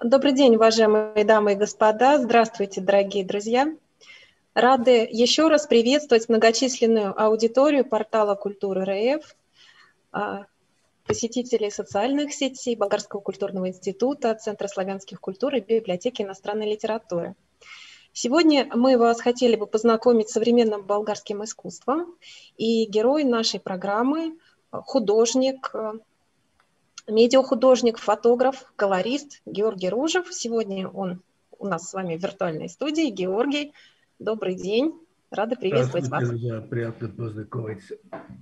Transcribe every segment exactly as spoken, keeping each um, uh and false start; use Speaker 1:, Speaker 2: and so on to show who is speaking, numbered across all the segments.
Speaker 1: Добрый день, уважаемые дамы и господа. Здравствуйте, дорогие друзья. Рады еще раз приветствовать многочисленную аудиторию портала Культура РФ, посетителей социальных сетей Болгарского культурного института, Центра славянских культур и Библиотеки иностранной литературы. Сегодня мы вас хотели бы познакомить с современным болгарским искусством, и герой нашей программы – художник, медиахудожник, фотограф, колорист Георгий Ружев. Сегодня он у нас с вами в виртуальной студии. Георгий, добрый день. Рада приветствовать вас.
Speaker 2: Здравствуйте, приятно познакомиться.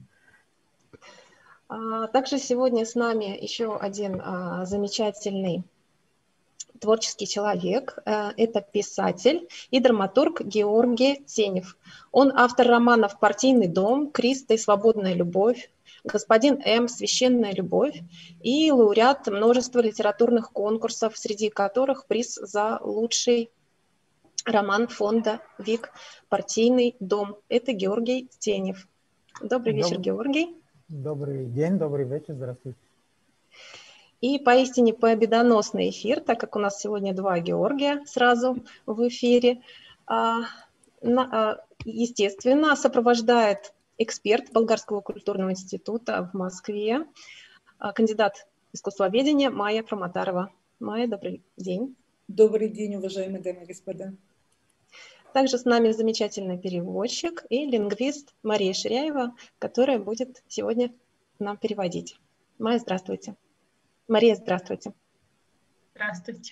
Speaker 1: Также сегодня с нами еще один замечательный творческий человек. Это писатель и драматург Георгий Тенев. Он автор романов «Партийный дом», «Криста и свободная любовь», «Господин М», «Священная любовь» и лауреат множества литературных конкурсов, среди которых приз за лучший роман фонда ВИК «Партийный дом». Это Георгий Тенев. Добрый вечер, Доб... Георгий.
Speaker 3: Добрый день, добрый вечер, здравствуйте.
Speaker 1: И поистине победоносный эфир, так как у нас сегодня два Георгия сразу в эфире. Естественно, сопровождает эксперт Болгарского культурного института в Москве, кандидат искусствоведения Майя Проматарова. Майя, добрый день.
Speaker 4: Добрый день, уважаемые дамы и господа.
Speaker 1: Также с нами замечательный переводчик и лингвист Мария Ширяева, которая будет сегодня нам переводить. Майя, здравствуйте. Мария, здравствуйте.
Speaker 5: Здравствуйте.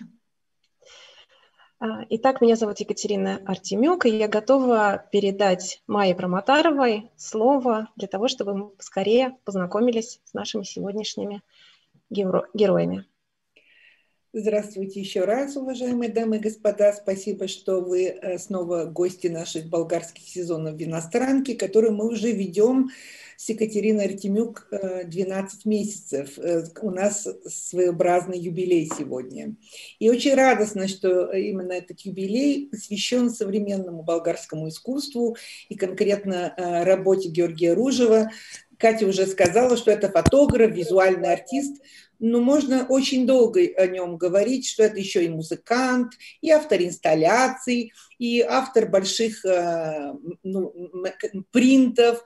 Speaker 1: Итак, меня зовут Екатерина Артемюк, и я готова передать Майе Проматаровой слово для того, чтобы мы скорее познакомились с нашими сегодняшними геро- героями.
Speaker 4: Здравствуйте еще раз, уважаемые дамы и господа. Спасибо, что вы снова гости наших болгарских сезонов в иностранке, которые мы уже ведем с Екатериной Артемюк двенадцать месяцев. У нас своеобразный юбилей сегодня. И очень радостно, что именно этот юбилей посвящен современному болгарскому искусству и конкретно работе Георгия Ружева. Катя уже сказала, что это фотограф, визуальный артист, но можно очень долго о нем говорить, что это еще и музыкант, и автор инсталляций, и автор больших ну, принтов,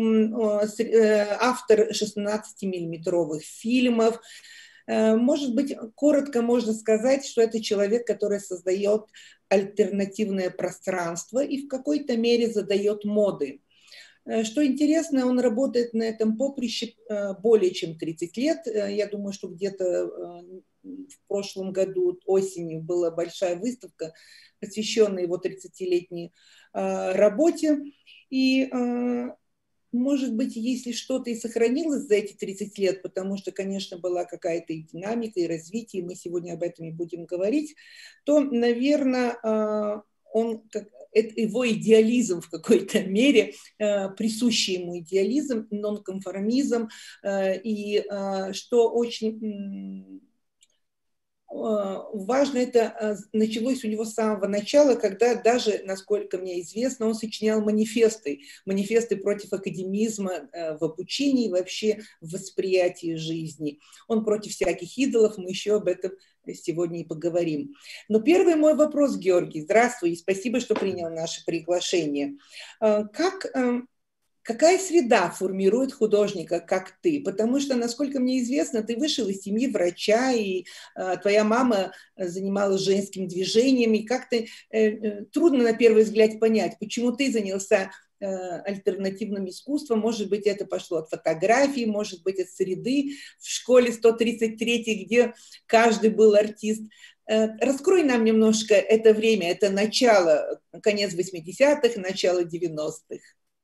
Speaker 4: автор шестнадцатимиллиметровых фильмов. Может быть, коротко можно сказать, что это человек, который создает альтернативное пространство и в какой-то мере задает моды. Что интересно, он работает на этом поприще более чем тридцать лет. Я думаю, что где-то в прошлом году осенью была большая выставка, посвященная его тридцатилетней работе. И, может быть, если что-то и сохранилось за эти тридцать лет, потому что, конечно, была какая-то и динамика, и развитие, и мы сегодня об этом и будем говорить, то, наверное, он, это его идеализм в какой-то мере, э, присущий ему идеализм, нонконформизм, э, и э, что очень э, важно, это началось у него с самого начала, когда даже, насколько мне известно, он сочинял манифесты, манифесты против академизма э, в обучении, вообще в восприятии жизни. Он против всяких идолов, мы еще об этом сегодня и поговорим. Но первый мой вопрос, Георгий, здравствуй, и спасибо, что принял наше приглашение. Как, какая среда формирует художника, как ты? Потому что, насколько мне известно, ты вышел из семьи врача, и твоя мама занималась женским движением, и как-то трудно на первый взгляд понять, почему ты занялся альтернативным искусством. Может быть, это пошло от фотографии, может быть, от среды в школе сто тридцать третьей, где каждый был артист. Раскрой нам немножко это время, это начало, конец восьмидесятых, начало девяностых.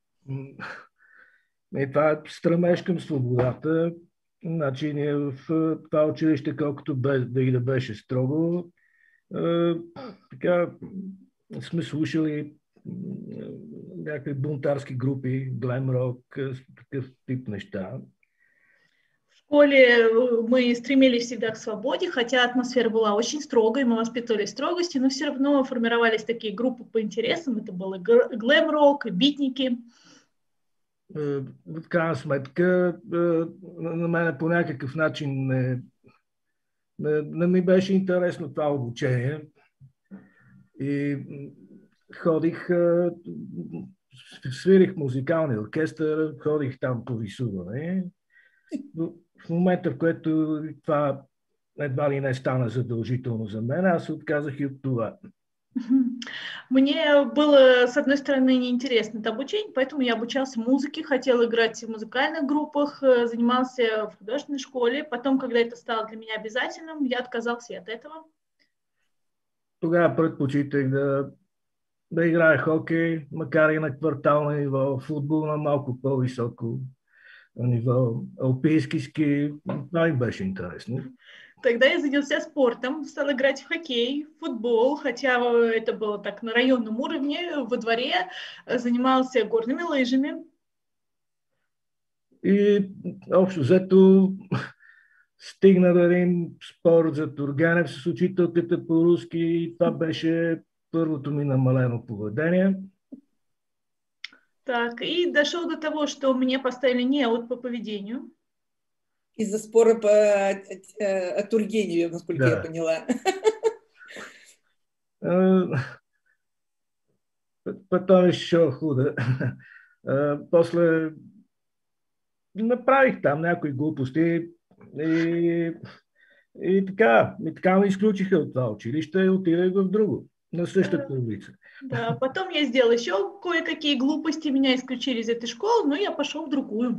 Speaker 2: И това е стремеж към свободата. Значи ние в това училище, колкото да да беше строго, така сме слушали някакви бунтарски групи, глэм-рок, такъв тип неща.
Speaker 5: В школе мы стремились всегда к свободе, хотя атмосфера была очень строгой, мы воспитывали строгости, но все равно формировались такие группы по интересам, это было глэм-рок, битники.
Speaker 2: В крайна сметка, на мен по някакъв начин не, не, не ми беше интересно това обучение. И ходих, свирих музикалния оркестър, ходих там по рисуване. В момента, в който това едва ли не стана задължително за мен, аз отказах и от това.
Speaker 5: Мне было, с одной стороны, неинтересно это обучение, поэтому я обучался музыке, хотел играть в музыкальных группах, занимался в художественной школе. Потом, когда это стало для меня обязательным, я отказался и от этого.
Speaker 2: Тогава предпочитах да, да играя хокей, макар и на квартално ниво, футбол на малко по-високо ниво, алпийски ски. Това ми беше интересно.
Speaker 5: Тогда я занялся спортом, стал играть в хоккей, в футбол, хотя это было так на районном уровне, во дворе, занимался горными лыжами.
Speaker 2: И общо взето стигна до един спор за Тургенев с учителката по руски и това беше първото ми намалено поведение.
Speaker 5: Так, и дошел до того, что мне поставили неуд по поведению.
Speaker 4: Из-за спора по о Тургеневе, насколько да. Я поняла.
Speaker 2: Потом еще худо. После направих там някои глупости и, и така, и така ме изключиха от това училище и отидах в друго, на същата улица.
Speaker 5: Да, потом я сделал еще кое-какие глупости, меня исключили из этой школы, но я пошел в другую.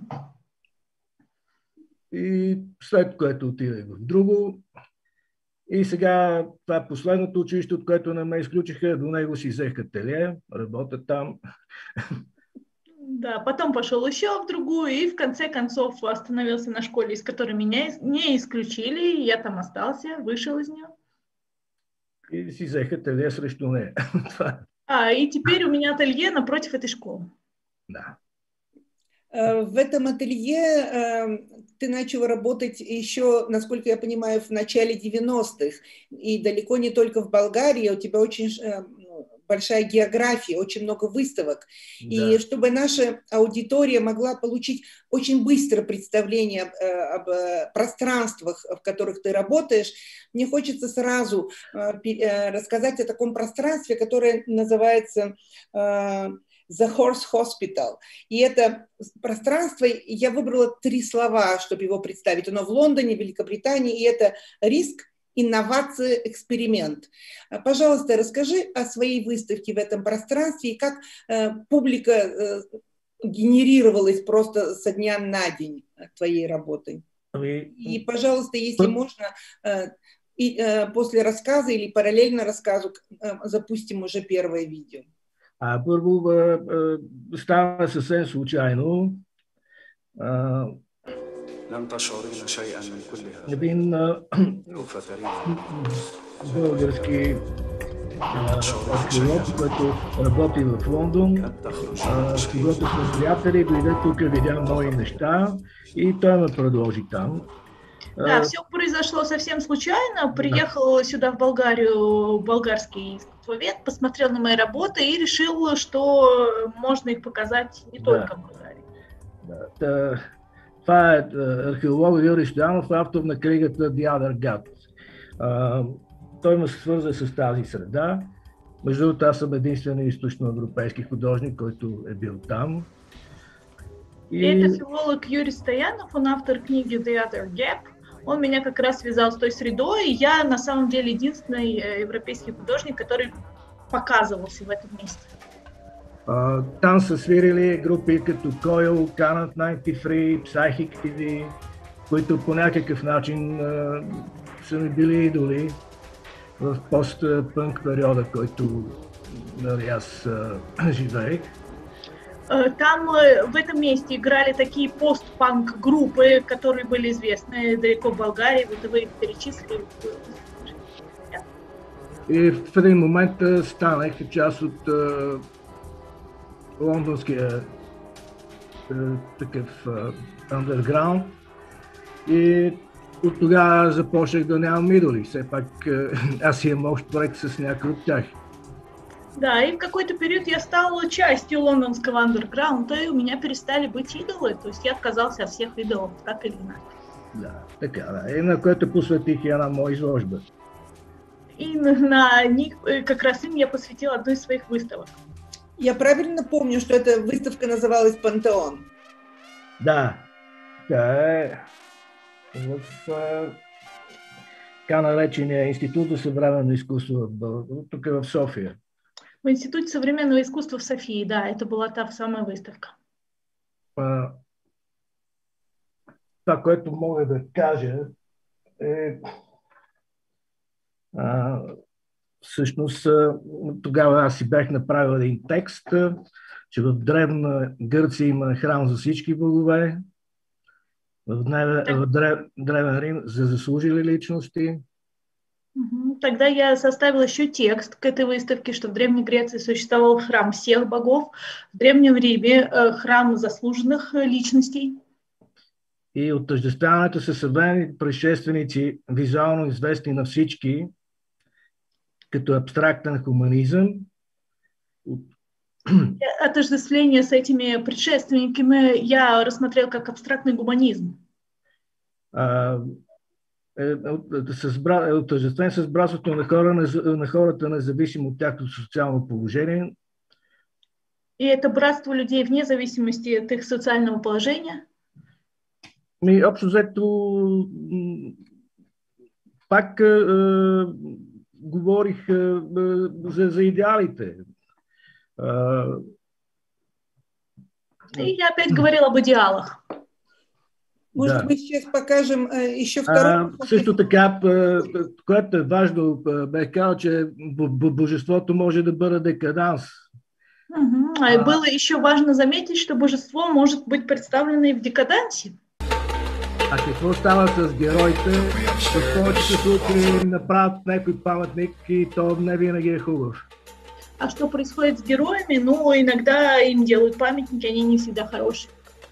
Speaker 2: И след което отидах в друго. И сега това е последното училище, от което не ме изключиха, до него си взех ателие, работя там.
Speaker 5: Да, потом пошел еще в другую, и в конце концов остановился на школе, из которой меня не исключили, я там остался, вышел из нее.
Speaker 2: И си взех ателие срещу нея.
Speaker 5: А, и теперь у меня ателье напротив этой школы.
Speaker 2: Да.
Speaker 4: В этом ателье ты начал работать еще, насколько я понимаю, в начале девяностых, и далеко не только в Болгарии, у тебя очень большая география, очень много выставок. Да. И чтобы наша аудитория могла получить очень быстро представление об, об пространствах, в которых ты работаешь, мне хочется сразу рассказать о таком пространстве, которое называется The Horse Hospital. И это пространство, я выбрала три слова, чтобы его представить. Оно в Лондоне, в Великобритании, и это риск, инновация, эксперимент. Пожалуйста, расскажи о своей выставке в этом пространстве и как э, публика э, генерировалась просто со дня на день твоей работой. И, пожалуйста, если можно, э, и, э, после рассказа или параллельно рассказу э, запустим уже первое видео.
Speaker 2: А първо стана съвсем случайно. Един български археолог, който работи в Лондон, с когото сме приятели, дойде тук, видя нови неща и той ме предложи там.
Speaker 5: Да, все произошло совсем случайно. Приехал сюда, в Болгарию, болгарский искусствовед, посмотрел на мои работы и решил, что можно их показать не да. только в Болгарии.
Speaker 2: Да. Това е археолог Юрий Стоянов, автор на книгата The Other God. Той ме свърза с тази среда. Между другото, аз съм единственият източноевропейски художник, който е бил там.
Speaker 5: И... Это филолог Юрий Стоянов, он автор книги The Other Gap. Он меня как раз связал с той средой, и я на самом деле единственный европейский художник, который показывался в этом месте.
Speaker 2: Uh, там са свирили групи като Coil, Can't ninety-three, Psychic ти ви, които по някакъв начин uh, са ми били идоли в пост-пънк периода, който нали, аз uh, живеех.
Speaker 5: Там в этом месте играли такие пост-панк группы, которые были известны далеко в Болгарии, вот вы их перечислили.
Speaker 2: И в един момент станах част от uh, лондонския uh, такъв андерграунд uh, и от тогава започнах да нямам идоли. Все пак uh, аз имам общ проект с някой от тях.
Speaker 5: Да, и в какой-то период я стала частью лондонского андерграунда, и у меня перестали быть идолы, то есть я отказался от всех идолов, так или иначе.
Speaker 2: Да, така, да. И на което посветих и една моя изложба.
Speaker 5: И на, на них, как раз им я посвятила одну из своих выставок.
Speaker 4: Я правильно помню, что эта выставка называлась «Пантеон»?
Speaker 2: Да, да е в така наречения Институт за съвременно изкуство, тук в София.
Speaker 5: В Институте современного искусства в Софии, да, это была та самая выставка.
Speaker 2: А, това, което мога да кажа е а, всъщност тогава аз си бях направил един текст, че в древна Гърция има храм за всички богове, в древен Рим за заслужили личности.
Speaker 5: Тогда я составила еще текст к этой выставке, что в Древней Греции существовал храм всех богов, в Древнем Риме храм заслуженных личностей.
Speaker 2: И отъждествяването със съвременни предшественици, визуално известни на всички, като абстрактен хуманизъм.
Speaker 5: Отождествление с этими предшественниками я рассмотрел как абстрактный гуманизм.
Speaker 2: А, е, е отъждествен с братството на, хора, на, на хората, независимо от тяхното социално положение.
Speaker 5: И это братство людей вне зависимости от их социального положения.
Speaker 2: И общо взето пак е, говорих е, за, за идеалите.
Speaker 5: И я опять говорил об идеалах.
Speaker 4: Может,
Speaker 2: да.
Speaker 4: мы сейчас покажем еще второй...
Speaker 2: А, също така, което е важно, бе казал, че божеството може да бъде декаданс.
Speaker 5: Угу. А, а было еще важно заметить, что божество может быть представлено и в декадансе.
Speaker 2: А какво става с героите? В повечето случаи направят някой паметник и то не винаги е хубав.
Speaker 5: А что происходит с героями? Ну, иногда им делают памятники, они не всегда хорошие.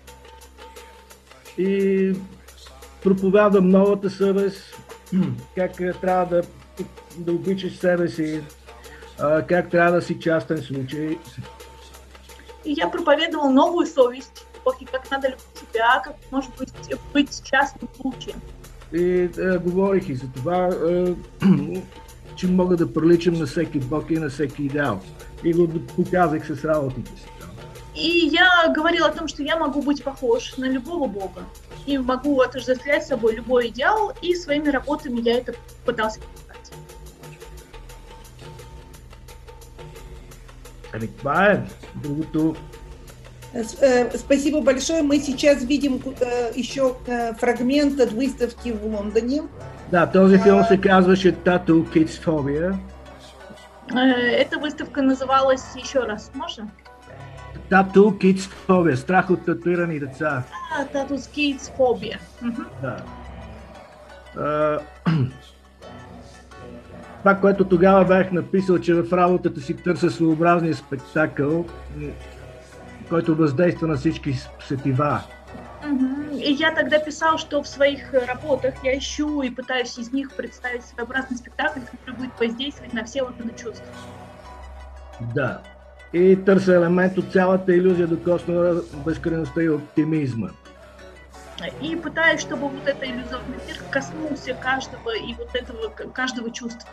Speaker 2: И проповядвам новата съвест, как трябва да, да обичаш себе си, как трябва да си частен случай.
Speaker 5: И я проповедовал новую совесть, и как надо любить себя, как может быть, быть частным случаем.
Speaker 2: И е, говорих и за това, е, че мога да приличам на всеки бог и на всеки идеал. И го показах с работите си.
Speaker 5: И я говорил о том, что я могу быть похож на любого бога. И могу отождествлять с собой любой идеал, и своими работами я это пытался показать.
Speaker 2: Ами това е. Другото...
Speaker 4: Спасибо большое. Мы сейчас видим еще фрагмент от выставки в Лондоне.
Speaker 2: Да, този филм се казваше Tattoo Kids Phobia.
Speaker 5: Эта выставка называлась еще раз, можно?
Speaker 2: Tattoo Kids Phobia, страх от татуирани деца.
Speaker 5: А, Tattoo Kids Phobia.
Speaker 2: Да. Това, което тогава бях написал, че в работата си търся своеобразния спектакъл, който въздейства на всички сетива.
Speaker 5: И я тогда писал, что в своих работах я ищу и пытаюсь из них представить своеобразный спектакль, который будет воздействовать на все органы чувств.
Speaker 2: Да. И търся елемент от цялата иллюзия докосна безкрайността и оптимизма.
Speaker 5: И пытаюсь, чтобы вот эта иллюзорный мир коснулся каждого и вот этого каждого чувства.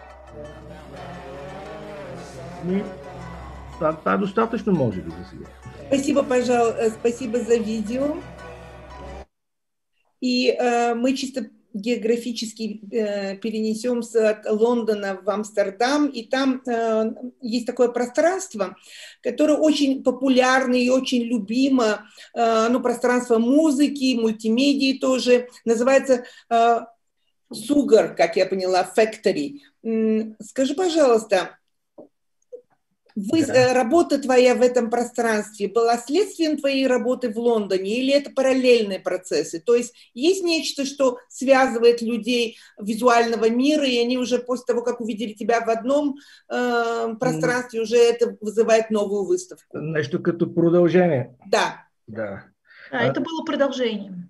Speaker 2: И това, това достатъчно може би за сега.
Speaker 4: Спасибо, пожалуйста, спасибо за видео. И э, мы чисто географически э, перенесемся от Лондона в Амстердам, и там э, есть такое пространство, которое очень популярно и очень любимо, э, ну, пространство музыки, мультимедии тоже, называется э, Sugar, как я поняла, Factory. Скажи, пожалуйста, Вы, да. Работа твоя в этом пространстве была следствием твоей работы в Лондоне или это параллельные процессы? То есть есть нечто, что связывает людей визуального мира, и они уже после того, как увидели тебя в одном э, пространстве, уже это вызывает новую выставку?
Speaker 2: Нещо като продължение.
Speaker 4: Да.
Speaker 2: Да.
Speaker 5: А, это было продължением.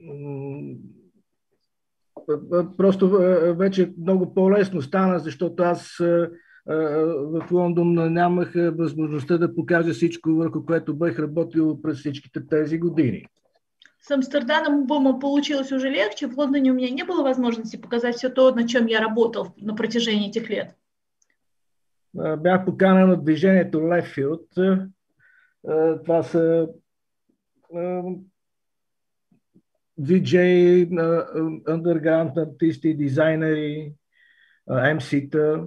Speaker 2: Просто вече много по-лесно стана, защото аз в Лондон нямах възможността да покажа всичко, върху което бях работил през всичките тези години.
Speaker 5: С Амстердамом получилось уже легче. В Лондоне у меня не было возможности показать все то, на чем я работал на протяжении этих лет.
Speaker 2: Бях поканен от движението Leftfield. Това са диджеи, underground артисти, дизайнери, ем си-та.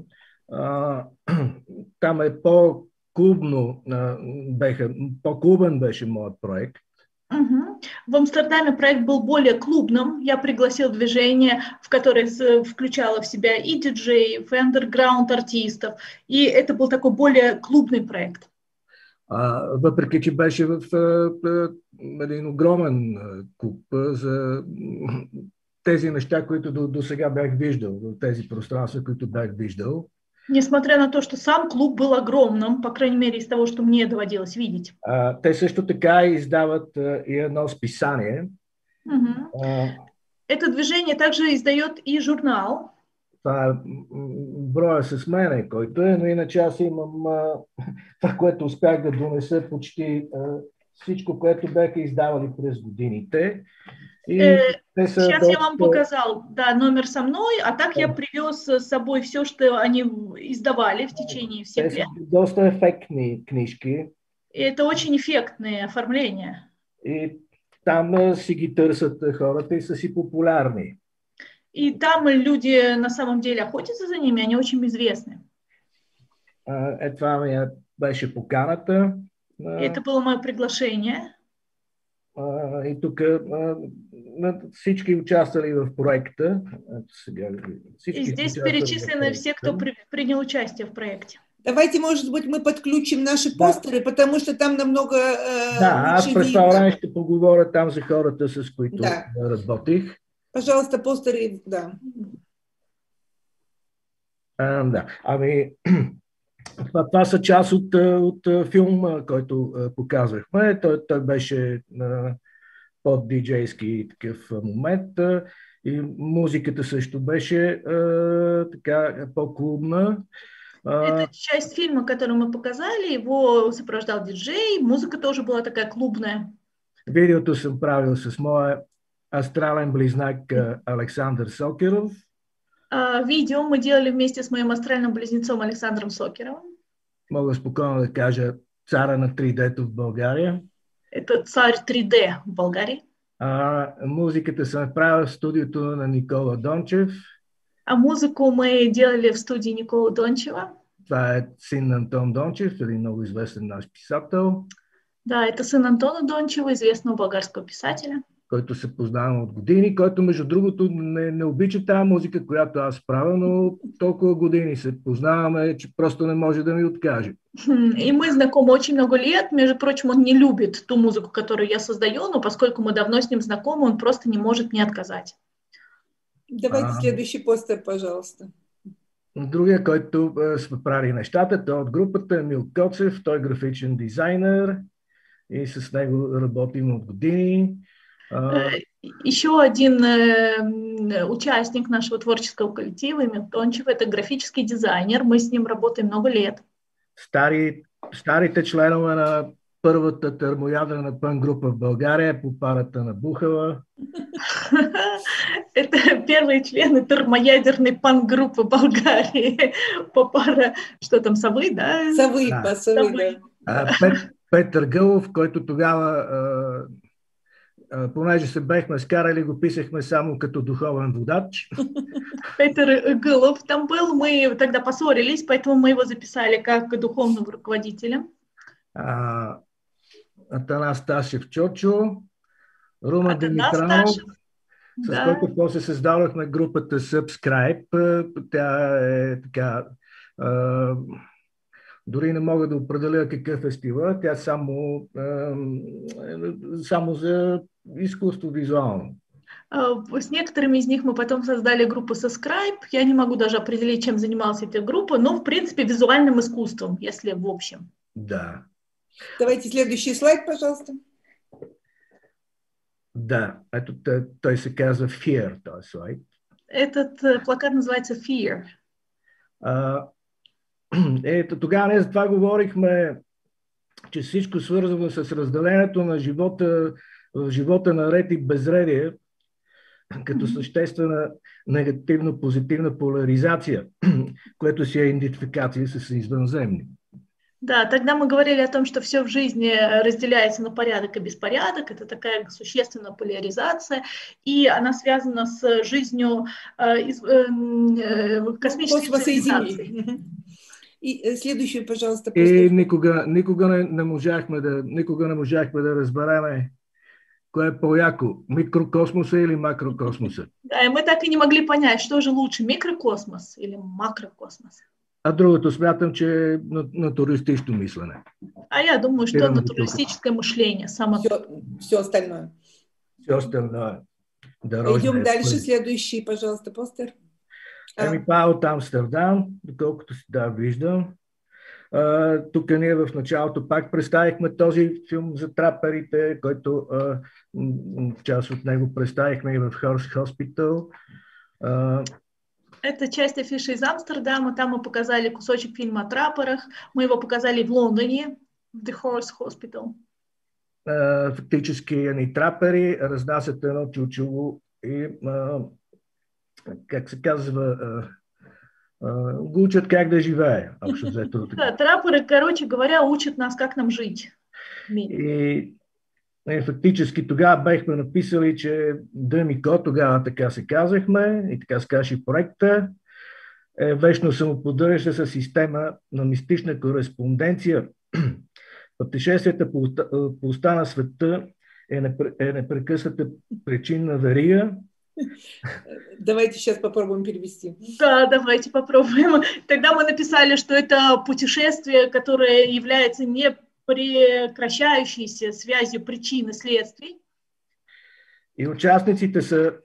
Speaker 2: Там е по-клубно, по-клубен беше моят проект.
Speaker 5: Угу. В Амстердаме проект был более клубным. Я пригласил движение, в которое включало в себя и диджеев, и андерграунд-артистов. И это был такой более клубный проект.
Speaker 2: А, въпреки, че беше в а, един огромен клуб за тези неща, които до, до сега бях виждал, тези пространства, които бях виждал.
Speaker 5: Несмотря на то, что сам клуб был огромным, по крайней мере, из того, что мне доводилось видеть.
Speaker 2: А, те също така издават а, и едно списание.
Speaker 5: Угу.
Speaker 2: А,
Speaker 5: Это движение также издает и журнал.
Speaker 2: Това е броя с мене, който е, но иначе аз имам а, това, което успях да донеса почти а, всичко, което бяха издавали през годините. И
Speaker 5: э,
Speaker 2: те са
Speaker 5: сейчас
Speaker 2: доста...
Speaker 5: я вам показал, да, номер со мной, а так я привез с собой все, что они издавали в течение всех
Speaker 2: те
Speaker 5: лет.
Speaker 2: са доста ефектни книжки.
Speaker 5: И это очень эффектные оформления.
Speaker 2: И там си ги търсят хората и са си популярни.
Speaker 5: И там люди на самом деле охотятся за ними, они очень известны.
Speaker 2: Е, това ми беше поканата.
Speaker 5: Это было мое приглашение.
Speaker 2: И тук всички участвали в проекта. Сега,
Speaker 5: и здесь перечислены все, кто при, принял участие в проекте.
Speaker 4: Давайте, может быть, мы подключим наши да. постеры, потому что там намного э,
Speaker 2: Да, аз през това време ще поговоря там за хората, с които
Speaker 4: да.
Speaker 2: работих.
Speaker 4: Пожалуйста, постеры, да.
Speaker 2: А, да, ами, това, това са част от, от филма, който показвахме. Той, той беше на под диджейски такъв момент. И музиката също беше а, така по-клубна.
Speaker 5: Это часть фильма, который мы показали, его сопровождал диджей, музыка тоже была такая клубная.
Speaker 2: Видеото съм правил с моя астрален близнак Александър Сокеров.
Speaker 5: А, видео мы делали вместе с моим астральным близнецом Александром Сокеровым.
Speaker 2: Мога спокойно да кажа цара на три Д-то в България.
Speaker 5: Это царь три Д в България.
Speaker 2: А, музиката съм направил в студиото на Никола Дончев.
Speaker 5: А музыку мы делали в студии Никола Дончева.
Speaker 2: Това е син Антон Дончев, един много известен наш писател.
Speaker 5: Да, это сын Антона Дончева, известного българского писателя.
Speaker 2: Който се познавам от години, който между другото не, не обича тази музика, която аз правя, но толкова години се познаваме, че просто не може да ми откаже.
Speaker 5: И мы знакомы очень много лет. Между прочим, он не любит ту музыку, которую я создаю, но поскольку мы давно с ним знакомы, он просто не может мне отказать.
Speaker 4: Давайте а... следующий постер, пожалуйста.
Speaker 2: Другия, който е, сме правили нещата, той от групата Емил Коцев, той е графичен дизайнер и с него работим от години.
Speaker 5: Еще один э, участник нашего творческого коллектива, Эмил Тончев, это графический дизайнер. Мы с ним работаем много лет.
Speaker 2: Стари, старите членове на първата термоядрена пън-група в България по парата на Бухала.
Speaker 5: Это первые члены термоядерной пан-группы Болгарии по пара, что там, Совы, да?
Speaker 4: Совы, да. По Совы, да.
Speaker 2: Пет, Петър Гълов, който тогава, понеже се бехме скарали, го писахме само като духовен водач.
Speaker 5: Петър Гълов там был, мы тогда поссорились, поэтому мы его записали как духовного руководителя.
Speaker 2: А, Атанас Ташев Чочо, Румен Димитранов, с да. който после създадохме групата Subscribe. Тя е така... А, дори не мога да определя какъв фестивал, тя само, а, само за изкуство визуално.
Speaker 5: С некоторыми из них мы потом создали группу Subscribe. Я не могу даже определить, чем занималась эта группа, но, в принципе, визуальным искусством, если в общем.
Speaker 2: Да.
Speaker 4: Давайте следующий слайд, пожалуйста.
Speaker 2: Да, ето той се казва Fear, този слайд.
Speaker 5: Этот плакат называется Fear.
Speaker 2: А, ето тогава не за това говорихме, че всичко свързано с разделението на живота в живота на ред и безредие, като съществена негативно-позитивна поляризация, което си е идентификация с извънземни.
Speaker 5: Да, тогда мы говорили о том, что все в жизни разделяется на порядок и беспорядок. Это такая существенная поляризация, и она связана с жизнью э, из, э, э, космической цивилизации.
Speaker 4: И следующий, пожалуйста.
Speaker 2: И никога, никога не, не можахме да, никога не можахме да разбереме кое е по-яко, микрокосмоса или макрокосмоса.
Speaker 5: Да, и мы так и не могли понять, что же лучше, микрокосмос или макрокосмос.
Speaker 2: А другото смятам, че е натуристично мислене.
Speaker 5: А я думаю, что натуралистическое мышление. Само...
Speaker 4: Все, все остальное.
Speaker 2: Все остальное.
Speaker 4: Идем дальше. Следующий, пожалуйста, постер.
Speaker 2: Еми, па от Амстердам, доколкото си да виждам. Uh, тук ние в началото пак представихме този филм за траперите, който uh, част от него представихме и в Horse Hospital. Uh,
Speaker 5: Это часть афиши из Амстердама, там мы показали кусочек фильма о трапперах, мы его показали в Лондоне, в The Horse Hospital.
Speaker 2: Uh, фактически ни трапери разнасят едно чучело и uh, как се казва, uh, uh, го учат как да живее.
Speaker 5: Да, трапперы, короче говоря, учат нас как нам жить.
Speaker 2: И И фактически тогава бехме написали, че Дъмико, тогава така се казахме, и така се казваше проекта, е вечно самоподдържаща система на мистична кореспонденция. Пътешествията по, по уста на света е, непр, е непрекъсната причинна верига.
Speaker 4: Давайте сейчас попробуем перевести.
Speaker 5: Да, давайте попробуем. Тогда мы написали, что это путешествие, которое является не прекращающейся связью причин и следствий.
Speaker 2: И участниците са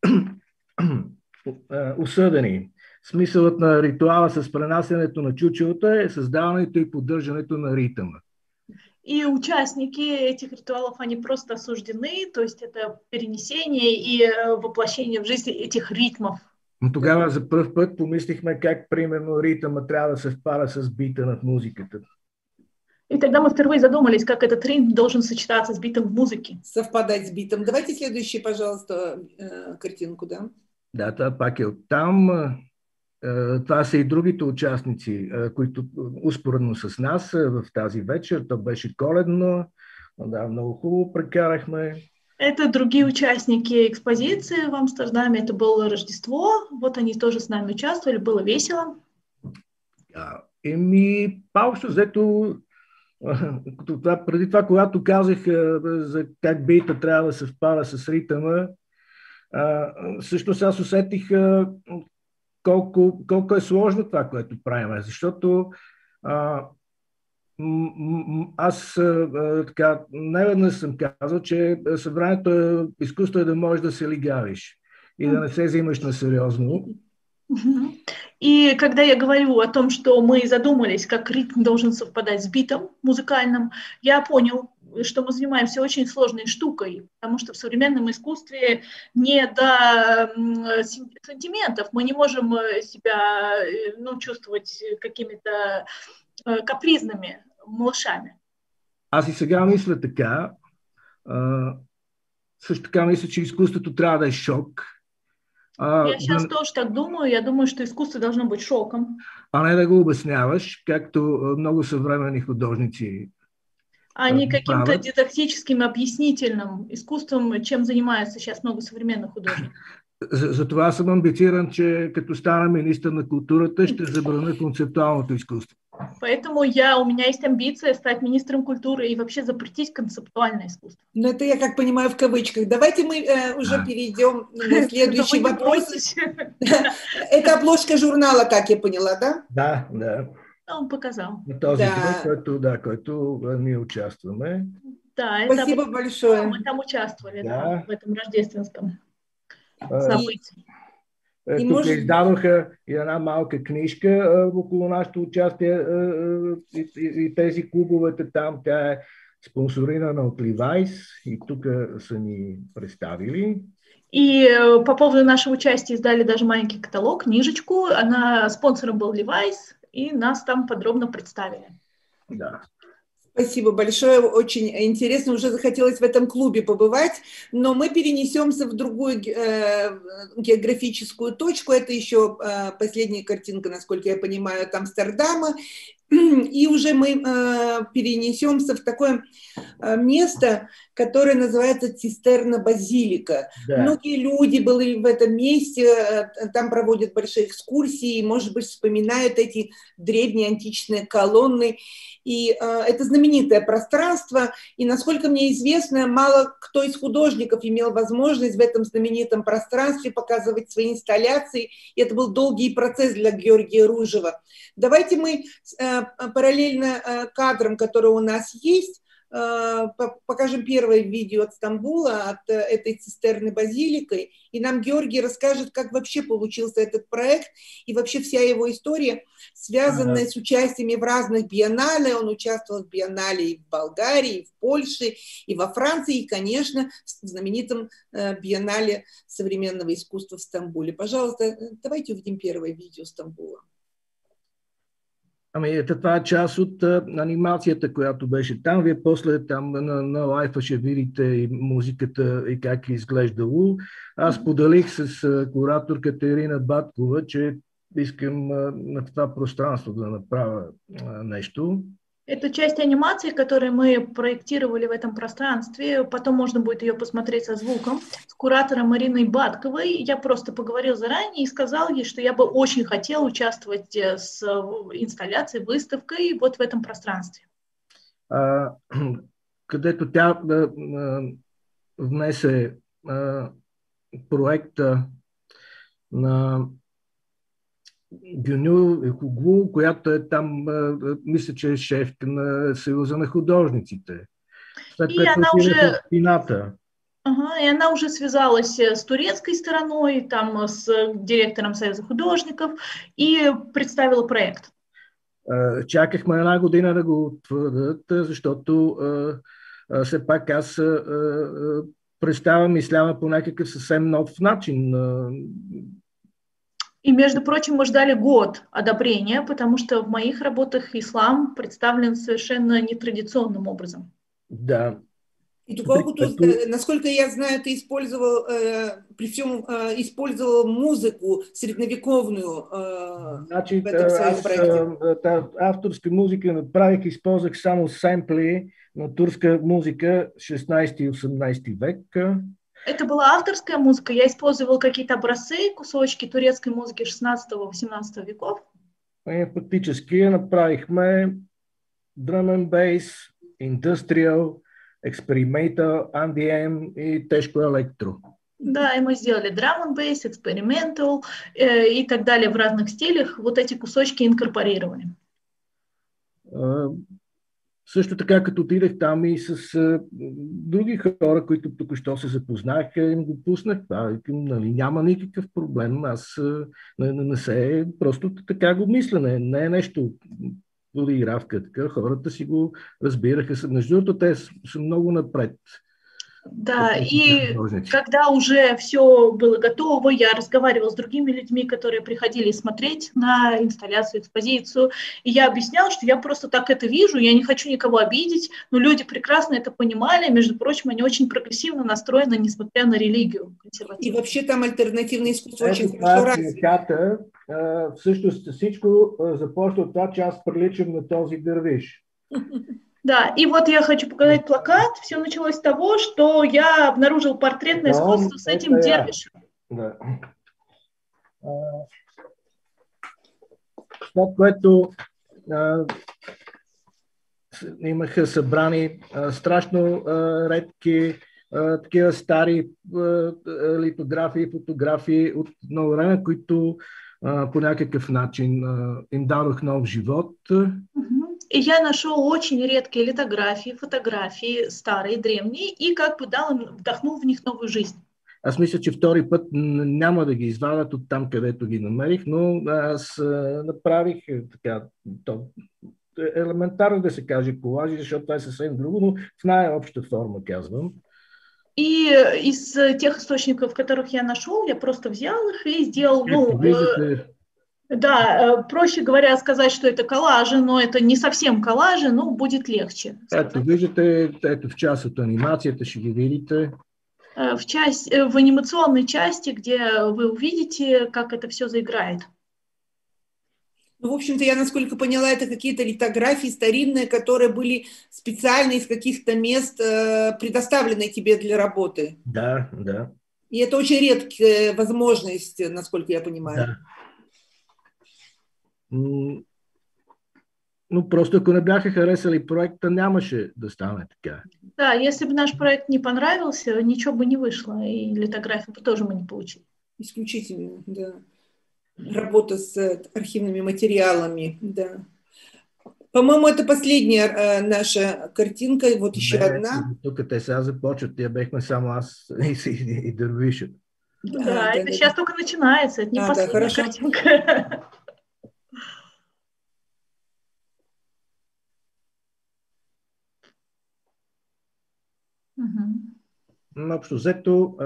Speaker 2: осъдени. Смисълът на ритуала с пренасенето на чучелото е създаването и поддържането на ритъма.
Speaker 5: И участники этих ритуалов, они просто осуждены, то есть это перенесение и воплощение в жизнь этих ритмов.
Speaker 2: Но тогава за пръв път помислихме как, примерно, ритъма трябва да се впада с бита над музиката.
Speaker 5: И тогда мы впервые задумались, как этот ритм должен сочетаться с битом в музыке.
Speaker 4: Совпадать с битом. Давайте следующий, пожалуйста, картинку, да?
Speaker 2: Да, това пак е оттам. Това са и другите участници, които успоредно с нас в тази вечер. То беше коледно. Да, много хубаво прекарахме.
Speaker 5: Это другие участники экспозиции в Амстердаме. Это было Рождество. Вот они тоже с нами участвовали. Было весело.
Speaker 2: Да. Еми, паушо взето това, преди това, когато казах за как бита трябва да се впада с ритъма, всъщност аз усетих колко, колко е сложно това, което правим. Защото а, аз а, така, неведнъж съм казал, че събранието е, изкуство е да можеш да се лигавиш и да не се взимаш на сериозно.
Speaker 5: И когда я говорю о том, что мы задумались, как ритм должен совпадать с битом музыкальным, я понял, что мы занимаемся очень сложной штукой, потому что в современном искусстве не до сантиментов, мы не можем себя, ну, чувствовать какими-то капризными малышами.
Speaker 2: Аз и сега мисля така. А, също така мисля, че изкуството трябва да е шок.
Speaker 5: А, я сейчас да... тоже так думаю. Я думаю, что искусство должно быть шоком.
Speaker 2: А не да го обясняваш, както много съвременни художници.
Speaker 5: А не каким-то дидактическим, объяснительным искусством, чем занимаются сейчас много современных художников.
Speaker 2: Затова съм амбициран, че като стана министър на културата, ще забраня концептуалното изкуство.
Speaker 5: Поэтому я, у меня есть амбиция стать министром культуры и вообще запретить концептуальное искусство.
Speaker 4: Ну, это я как понимаю в кавычках. Давайте мы э, уже а. перейдем на следующий вопрос. Это обложка журнала, как я поняла, да?
Speaker 2: Да, да.
Speaker 5: Он показал.
Speaker 2: Този да. Който, да, който ние участваме.
Speaker 5: Да,
Speaker 4: спасибо
Speaker 5: это...
Speaker 4: большое.
Speaker 5: Мы там участвовали,
Speaker 2: да.
Speaker 5: Да, в этом рождественском
Speaker 2: а,
Speaker 5: событии.
Speaker 2: Е, тук може... издадоха и една малка книжка а, около нашето участие а, а, и, и, и тези клубовете там. Тя е спонсорирана от Levi's и тук са ни представили.
Speaker 5: И по поводу нашего участия издали даже маленький каталог, книжечку. Она спонсором был Levi's, и нас там подробно представили.
Speaker 2: Да.
Speaker 4: Спасибо большое, очень интересно, уже захотелось в этом клубе побывать, но мы перенесемся в другую э, географическую точку, это еще э, последняя картинка, насколько я понимаю, от Амстердама, и уже мы э, перенесемся в такое э, место, которое называется Цистерна-базилика.
Speaker 2: Да.
Speaker 4: Многие люди были в этом месте, э, там проводят большие экскурсии, может быть, вспоминают эти древние античные колонны. И э, это знаменитое пространство, и, насколько мне известно, мало кто из художников имел возможность в этом знаменитом пространстве показывать свои инсталляции, и это был долгий процесс для Георгия Ружева. Давайте мы э, параллельно э, кадрам, которые у нас есть, покажем первое видео от Стамбула, от этой цистерны базиликой, и нам Георгий расскажет, как вообще получился этот проект, и вообще вся его история, связанная ага. с участиями в разных биеннале. Он участвовал в биеннале и в Болгарии, и в Польше, и во Франции, и, конечно, в знаменитом биеннале современного искусства в Стамбуле. Пожалуйста, давайте увидим первое видео Стамбула.
Speaker 2: Ами, ето, това е част от а, анимацията, която беше там. Вие после там на, на лайфа ще видите и музиката и как е изглеждало. Аз поделих с а, кураторката Ирина Баткова, че искам а, на това пространство да направя а, нещо.
Speaker 5: Это часть анимации, которую мы проектировали в этом пространстве. Потом можно будет ее посмотреть со звуком. С куратором Ириной Батковой я просто поговорил заранее и сказал ей, что я бы очень хотел участвовать с инсталляцией, выставкой вот в этом пространстве.
Speaker 2: А, където тя а, а, внесе а, проекта на Гюню Хугу, която е там, мисля, че е шефка на Съюза на художниците. След
Speaker 5: и
Speaker 2: което
Speaker 5: она уже...
Speaker 2: Пината.
Speaker 5: Ага, и она уже связалась с турецкой стороной, там с директором Союза художников и представила проект.
Speaker 2: Чакахме една година да го утвърдят, защото все пак аз представям исляма по някакъв съвсем нов начин.
Speaker 5: И, между прочим, мы ждали год одобрения, потому что в моих работах ислам представлен совершенно нетрадиционным образом.
Speaker 2: Да.
Speaker 4: И доколкото, насколько я знаю, ты использовал, э, при всем э, использовал музыку средновековную э,
Speaker 2: значи,
Speaker 4: в этом своем проекте.
Speaker 2: Та авторска музика направих, използвах само семпли на турска музика шестнадесети и осемнадесети век.
Speaker 5: Это была авторская музыка, я использовал какие-то образцы, кусочки турецкой музыки шестнадесетого-восемнадесетого веков.
Speaker 2: И фактически направихме drum and bass, industrial, experimental, эй ди эм и тежко електро.
Speaker 5: Да, и мы сделали drum and bass, experimental э, и так далее в разных стилях, вот эти кусочки инкорпорировали.
Speaker 2: Uh, Също така, като отидах там и с а, други хора, които току-що се запознаха, им го пуснах. Това, нали, няма никакъв проблем. Аз а, не, не се, просто така го мисля. Не, не е нещо подигравка. Така, хората си го разбираха. Между другото, те са, са много напред.
Speaker 5: Да, и когда уже все было готово, я разговаривала с другими людьми, которые приходили смотреть на инсталляцию, экспозицию, и я объясняла, что я просто так это вижу, я не хочу никого обидеть, но люди прекрасно это понимали, между прочим, они очень прогрессивно настроены, несмотря на религию.
Speaker 4: И вообще там альтернативное искусство очень хорошо развито.
Speaker 2: Всъщност всичко започва от това, че аз приличам на този дървиш.
Speaker 5: Да, и вот я хочу показать плакат. Все началось с того, что я обнаружил портретное
Speaker 2: да,
Speaker 5: сходство с этим дервишем.
Speaker 2: Да. След което а, имаха събрани а, страшно а, редки а, такива стари а, литографии, фотографии от много време, които а, по някакъв начин а, им дадох нов живот.
Speaker 5: И я нашел очень редкие литографии, фотографии, старые, древние, и как бы дал им, вдохнул в них новую жизнь.
Speaker 2: Аз мисля, че втори път няма да ги извадят от там, където ги намерих, но аз а, направих така, то, елементарно да се каже колажи, защото това е съвсем друго, но в най-обща форма казвам.
Speaker 5: И из тех источников, которых я нашел, я просто взял их и сделал, ну,
Speaker 2: виждате,
Speaker 5: Да, проще говоря сказать, что это коллажи, но это не совсем коллажи, но будет легче.
Speaker 2: Ето, виждате, ето в част от анимацията ще ги видите.
Speaker 5: В, часть, в анимационной части, где вы увидите, как это все заиграет.
Speaker 4: Ну, в общем-то, я, насколько поняла, это какие-то литографии старинные, которые были специально из каких-то мест э, предоставлены тебе для работы.
Speaker 2: Да, да.
Speaker 4: И это очень редкая возможность, насколько я понимаю.
Speaker 2: Да. Но просто ако не бяха харесали проекта, нямаше да стане така.
Speaker 5: Да, если бы наш проект не понравился, ничего бы не вышло, и литографию бы тоже мы не получили.
Speaker 4: Исключительно, да. Работа с архивными материалами, да. По-моему, это последняя э, наша картинка, вот еще
Speaker 2: не,
Speaker 4: одна.
Speaker 2: Тук те сега започват, тия бехме само аз и, и, и Дървишът.
Speaker 5: Да, да, да, это да, сейчас да. Только начинается, это не а, последняя да, картинка.
Speaker 2: Общо взето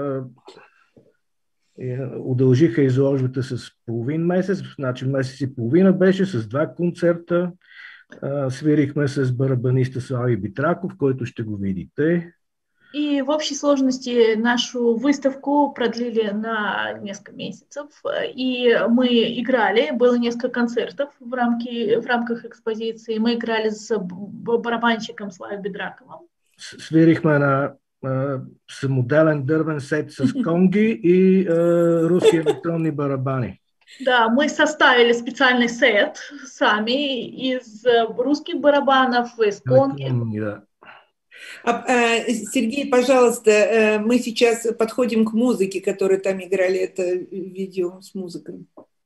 Speaker 2: удължиха изложбата с половин месец, значи месец и половина беше с два концерта. Свирихме с барабаниста Слави Битраков, който ще го видите.
Speaker 5: И в общей сложности нашу выставку продлили на несколько месяцев, и мы играли, было несколько концертов в, рамки, в рамках экспозиции, мы играли с барабанщиком Слави Битракова.
Speaker 2: Свирихме на Uh, самоделен дървен сет с конги и uh, руски електронни барабани.
Speaker 5: Да, мы составили специальный сет сами из русских барабанов, из конги.
Speaker 2: Да.
Speaker 4: А, а, Сергей, пожалуйста, мы сейчас подходим к музыке, которую там играли, это видео с музыкой.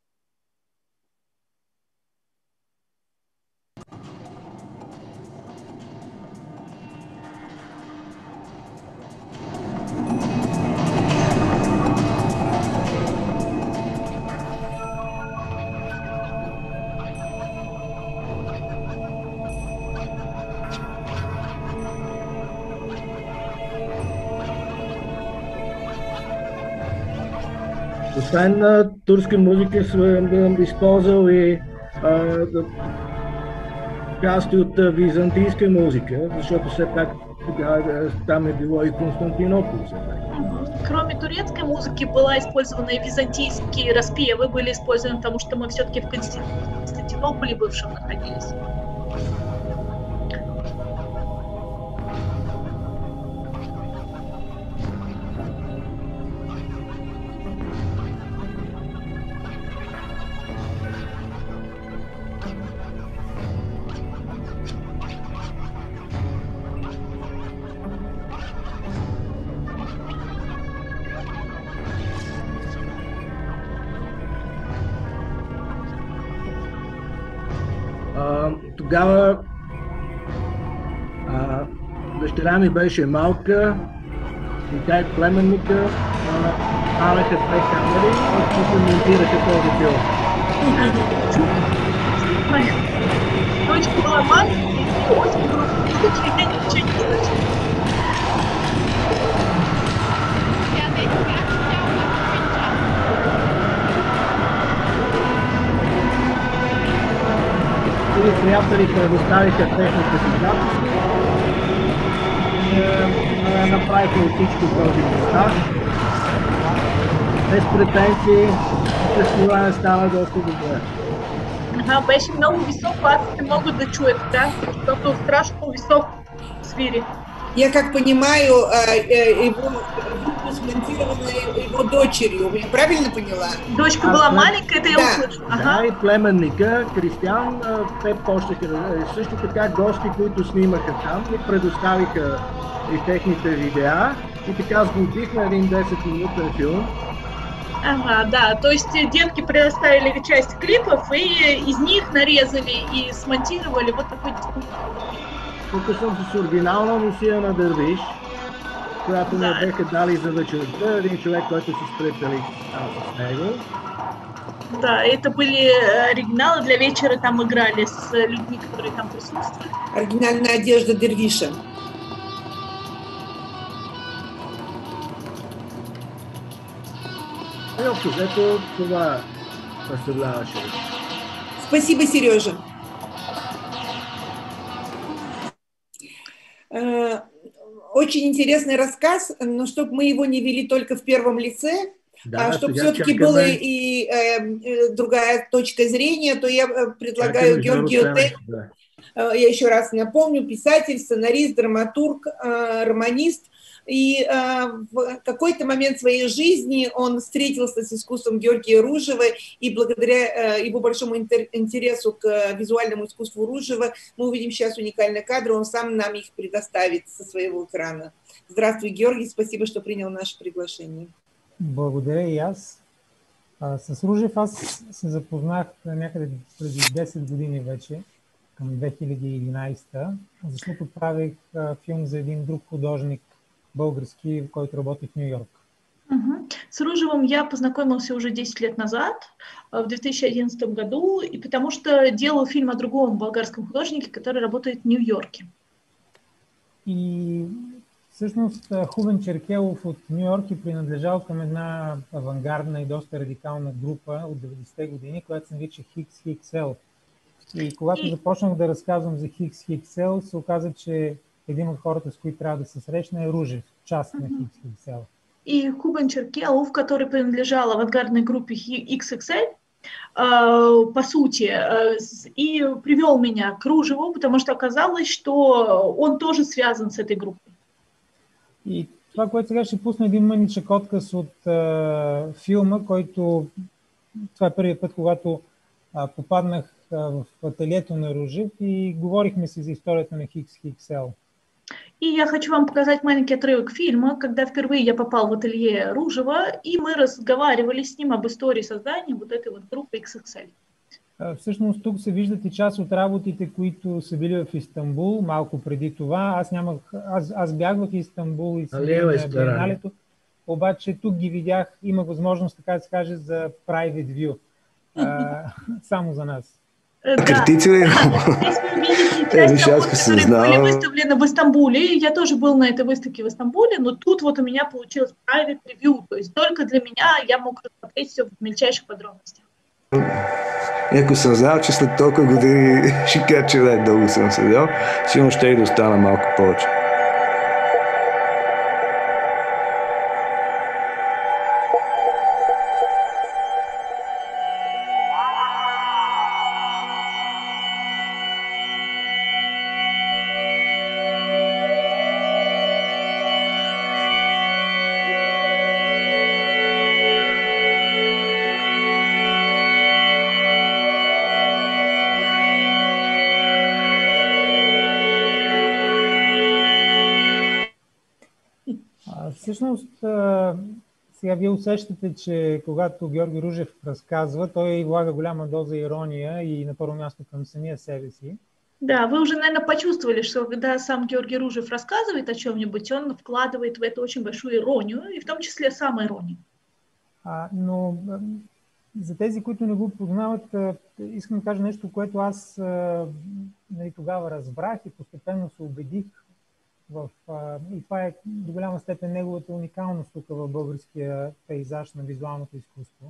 Speaker 2: Освен на турска музика съм използвал и а, части от византийска музика, защото все пак тогава там е било и Константинопол.
Speaker 5: Кроме турецкой музыки была использована и византийские распевы, были использованы, потому что мы все-таки в Константинополе бывшем находились.
Speaker 2: Тогава а, дъщеря ми беше малка и тя и племенника станаха две камери, които се монтираха този филм.
Speaker 5: Дочка была маленькая и очень грустная, и я ничего не слышала.
Speaker 2: И приятели предоставиха техните си записи. Е, направиха от всичко този места. Без претенции, фестивалът не става доста добре.
Speaker 5: Ага, беше много високо, аз не мога да чуя така, защото страшно високо свири.
Speaker 4: Я как понимаю, его группу смонтировала его дочерью. Я правильно поняла?
Speaker 5: Дочка была маленькая, это я услышала.
Speaker 2: Ага. Да, и племенника, Кристиан, те почнаха, също така гости, които снимаха там, ни предоставиха и техните видеа и така сглобихме един десетминутен филм.
Speaker 5: Ага, да, то есть детки предоставили часть клипов и из них нарезали и смонтировали вот такой.
Speaker 2: Тук съм с оригинална мисия на Дървиш, която да. Ме беха дали за вечерта, един човек, който се спретели с него.
Speaker 5: Да, это были оригиналы для вечера, там играли с людьми, которые там присутствовали.
Speaker 4: Оригинальная одежда Дервиша.
Speaker 2: И общо взето това представляваше.
Speaker 4: Спасибо, Сережа. Очень интересный рассказ, но чтобы мы его не вели только в первом лице, да, а чтобы все-таки была и э, другая точка зрения, то я предлагаю Георгию Теневу, да. Я еще раз напомню, писатель, сценарист, драматург, э, романист. И э, в какой-то момент своей жизни он встретился с искусством Георгия Ружева, и благодаря э, его большому интер- интересу к э, визуальному искусству Ружева мы увидим сейчас уникальные кадры, он сам нам их предоставит со своего экрана. Здравствуй, Георгий, спасибо, что принял наше приглашение.
Speaker 3: Благодаря и аз. А, с Ружев аз се запознах някъде преди десет години вече, към две хиляди и единадесета, защото правих а, филм за един друг художник, българский, в който работи в Нью-Йорк.
Speaker 5: Угу. С Ружевым я познакомился уже десять лет назад, в две тысячи одиннадцатом году, и потому что делал фильм о другом болгарском художнике, который работает в Нью-Йорке.
Speaker 3: И всъщност Хубен Черкелов от Нью-Йорк е принадлежал към една авангардна и доста радикална група от деветдесетте години, която се нарича Хикс Хикс Ел. И когато и... започнах да разказвам за Хикс Хикс Ел, се оказа, че един от хората, с които трябва да се срещна, е Ружев, част на Хикс Хикс Ел.
Speaker 5: И Хубен Черкелов, который принадлежал авангардной группе икс икс эль, по сути, и привел меня к Ружеву, потому что оказалось, что он тоже связан с этой группой.
Speaker 3: И това, което сега ще пусна един мъничък отказ от а, филма, който това е първият път, когато а, попаднах а, в ателието на Ружев и говорихме си за историята на Хикс Хикс Ел.
Speaker 5: И я хочу вам показать маленький отрывок фильма, когда впервые я попал в ателье Ружева, и мы разговаривали с ним об истории создания вот этой вот группы икс икс ель.
Speaker 3: Всъщност тук се виждат и част от работите, които са били в Истанбул малко преди това. Аз, нямах, аз, аз бях в Истанбул и съм на биеналето, обаче тук ги видях, имах възможност, така да се каже, за private view, а, само за нас.
Speaker 6: Критици ли?
Speaker 5: Часть работ, которые были выставлены в Стамбуле. Я тоже был на этой выставке в Стамбуле, но тут вот у меня получилось private review, то есть только для меня я мог рассмотреть все в мельчайших подробностях.
Speaker 6: Ако съм знал, че след толкова години ще кажа, че да дълго съм седел, сигурно ще и да остана малко повече.
Speaker 3: Всъщност, сега вие усещате, че когато Георги Ружев разказва, той влага голяма доза ирония и на първо място към самия себе си.
Speaker 5: Да, вы уже, наверное, почувствовали, что когда сам Георгий Ружев рассказывает о чем-нибудь, он вкладывает в это очень большую иронию, и в том числе самоиронию.
Speaker 3: А, но за тези, които не го познават, искам да кажа нещо, което аз нали, тогава разбрах и постепенно се убедих в, и това е до голяма степен неговата уникалност тук в българския пейзаж на визуалното изкуство.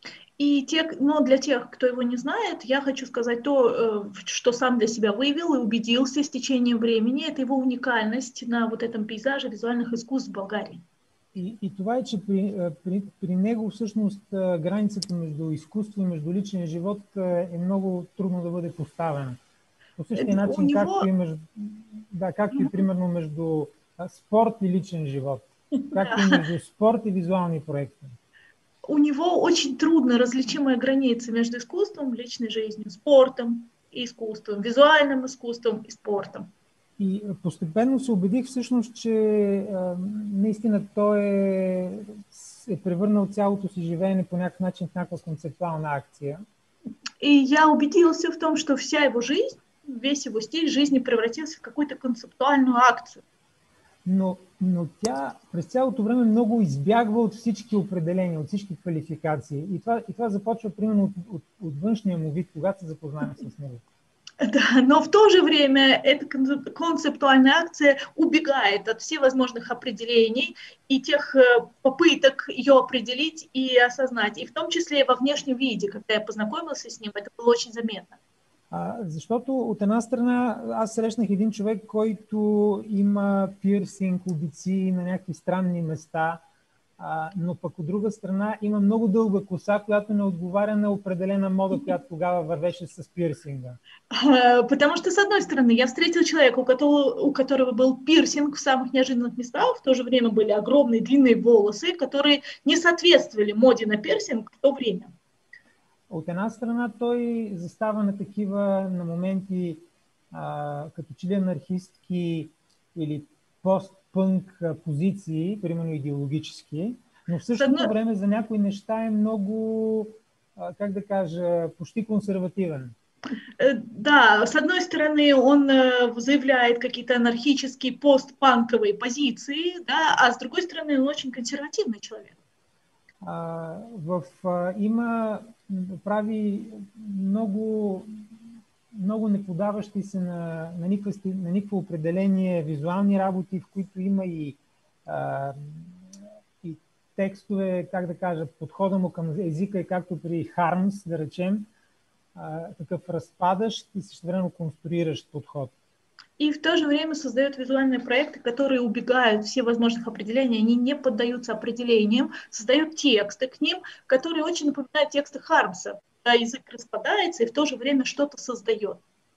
Speaker 5: И те, но для тех, кто его не знает, я хочу сказать то, что сам для себя выявил и убедился с течением времени, это его уникальность на вот этом пейзаже визуальных искусств в България.
Speaker 3: И, и това е, че при, при, при него всъщност границата между изкуство и между личен живот е много трудно да бъде поставена. По същия начин, него... както, и между, да, както и примерно между спорт и личен живот, както и между спорт и визуални проекти.
Speaker 5: У него очень трудно различимая граница между искусством, личной жизнью, спортом и искусством, визуальным искусством и спортом.
Speaker 3: И постепенно се убедих всъщност, че а, наистина той е, е превърнал цялото си живеене по някакъв начин в някаква концептуална акция.
Speaker 5: И я убедился в том, что вся его жизнь, весь его стиль жизни превратился в какую-то концептуальную акцию.
Speaker 3: Но, но тя през цялото време много избягва от всички определения, от всички квалификации. И това, и това започва примерно от, от, от външния му вид, когато се запознаем с него.
Speaker 5: Да, но в то же время эта концептуальная акция убегает от всевозможных определений и тех попыток ее определить и осознать. И в том числе во внешнем виде, когда я познакомилась с ним, это было очень заметно.
Speaker 3: А, защото от една страна аз срещнах един човек, който има пирсинг, обици на някакви странни места, а, но пък от друга страна има много дълга коса, която не отговаря на определена мода, която тогава вървеше с пирсинга.
Speaker 5: Потому что, с одной стороны, я встретила человека, у которого, у которого был пирсинг в самых неожиданных местах, в то же время были огромные длинные волосы, которые не соответствовали моде на пирсинг в то время.
Speaker 3: От една страна той застава на такива на моменти а, като че ли анархистки или постпънк позиции, примерно идеологически, но в същото
Speaker 5: Съдно...
Speaker 3: време за някои неща е много, а, как да кажа, почти консервативен.
Speaker 5: Да, с одной стороны, он заявляет какие-то анархические постпанковые позиции, да, а с другой стороны, он очень консервативный человек.
Speaker 3: А, в, а, има прави много, много неподаващи се на, на, никакво, на никакво определение визуални работи, в които има и, а, и текстове, как да кажа, подхода му към езика е както при Хармс, да речем, а, такъв разпадащ и същевременно конструиращ подход.
Speaker 5: И в то же время создает визуальные проекты, которые убегают все возможных определений, они не поддаются определениям, создают тексты к ним, которые очень напоминают тексты Хармса. Да, язык распадается и в то же время что-то создает.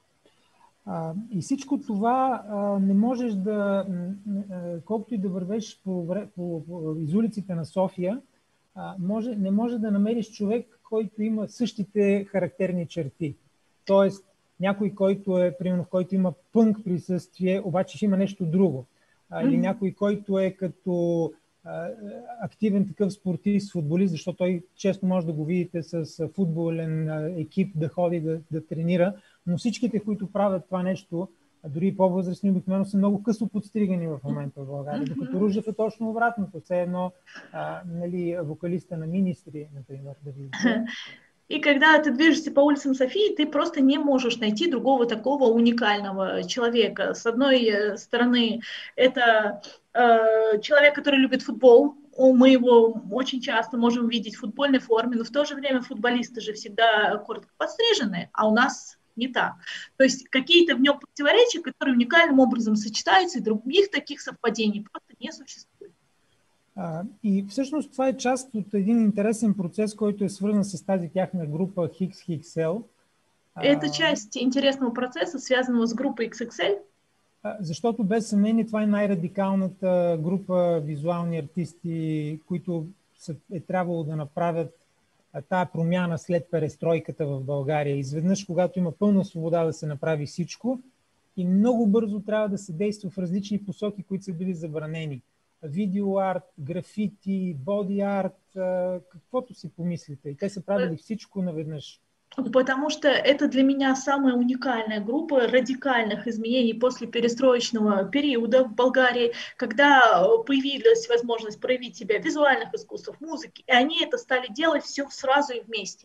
Speaker 3: А, и всичко това а, не можеш да, а, колкото и да вървеш по, по, по, из улиците на София, а, може, не може да намериш човек, който има същите характерни черти. Тоест, някой, който е, примерно, в който има пънк присъствие, обаче ще има нещо друго. А, или някой, който е като а, активен такъв спортист, футболист, защото той често може да го видите с футболен екип да ходи да, да тренира, но всичките, които правят това нещо, дори и по-възрастни, обикновено са много късо подстригани в момента в България, докато Ружев е точно обратното. Все едно а, нали, вокалиста на Министри, например, да видите.
Speaker 5: И когда ты движешься по улицам Софии, ты просто не можешь найти другого такого уникального человека. С одной стороны, это э, человек, который любит футбол. Мы его очень часто можем видеть в футбольной форме, но в то же время футболисты же всегда коротко подстрижены, а у нас не так. То есть какие-то в нем противоречия, которые уникальным образом сочетаются, и других таких совпадений просто не существует.
Speaker 3: А, и всъщност това е част от един интересен процес, който е свързан с тази тяхна група икс икс ел.
Speaker 5: Это часть интересного процесса, связанного с группой икс икс ел.
Speaker 3: Защото без съмнение това е най-радикалната група визуални артисти, които са, е трябвало да направят тая промяна след перестройката в България. Изведнъж, когато има пълна свобода да се направи всичко, и много бързо трябва да се действа в различни посоки, които са били забранени. Видеоарт, графити, боди арт, каквото си помислите. И те са правили всичко наведнъж.
Speaker 5: Потому что это для меня самая уникальная группа радикальных изменений после перестроечного периода в Болгарии, когда появилась возможность проявить себя в визуальных искусствах, музыке, и они это стали делать все сразу и вместе.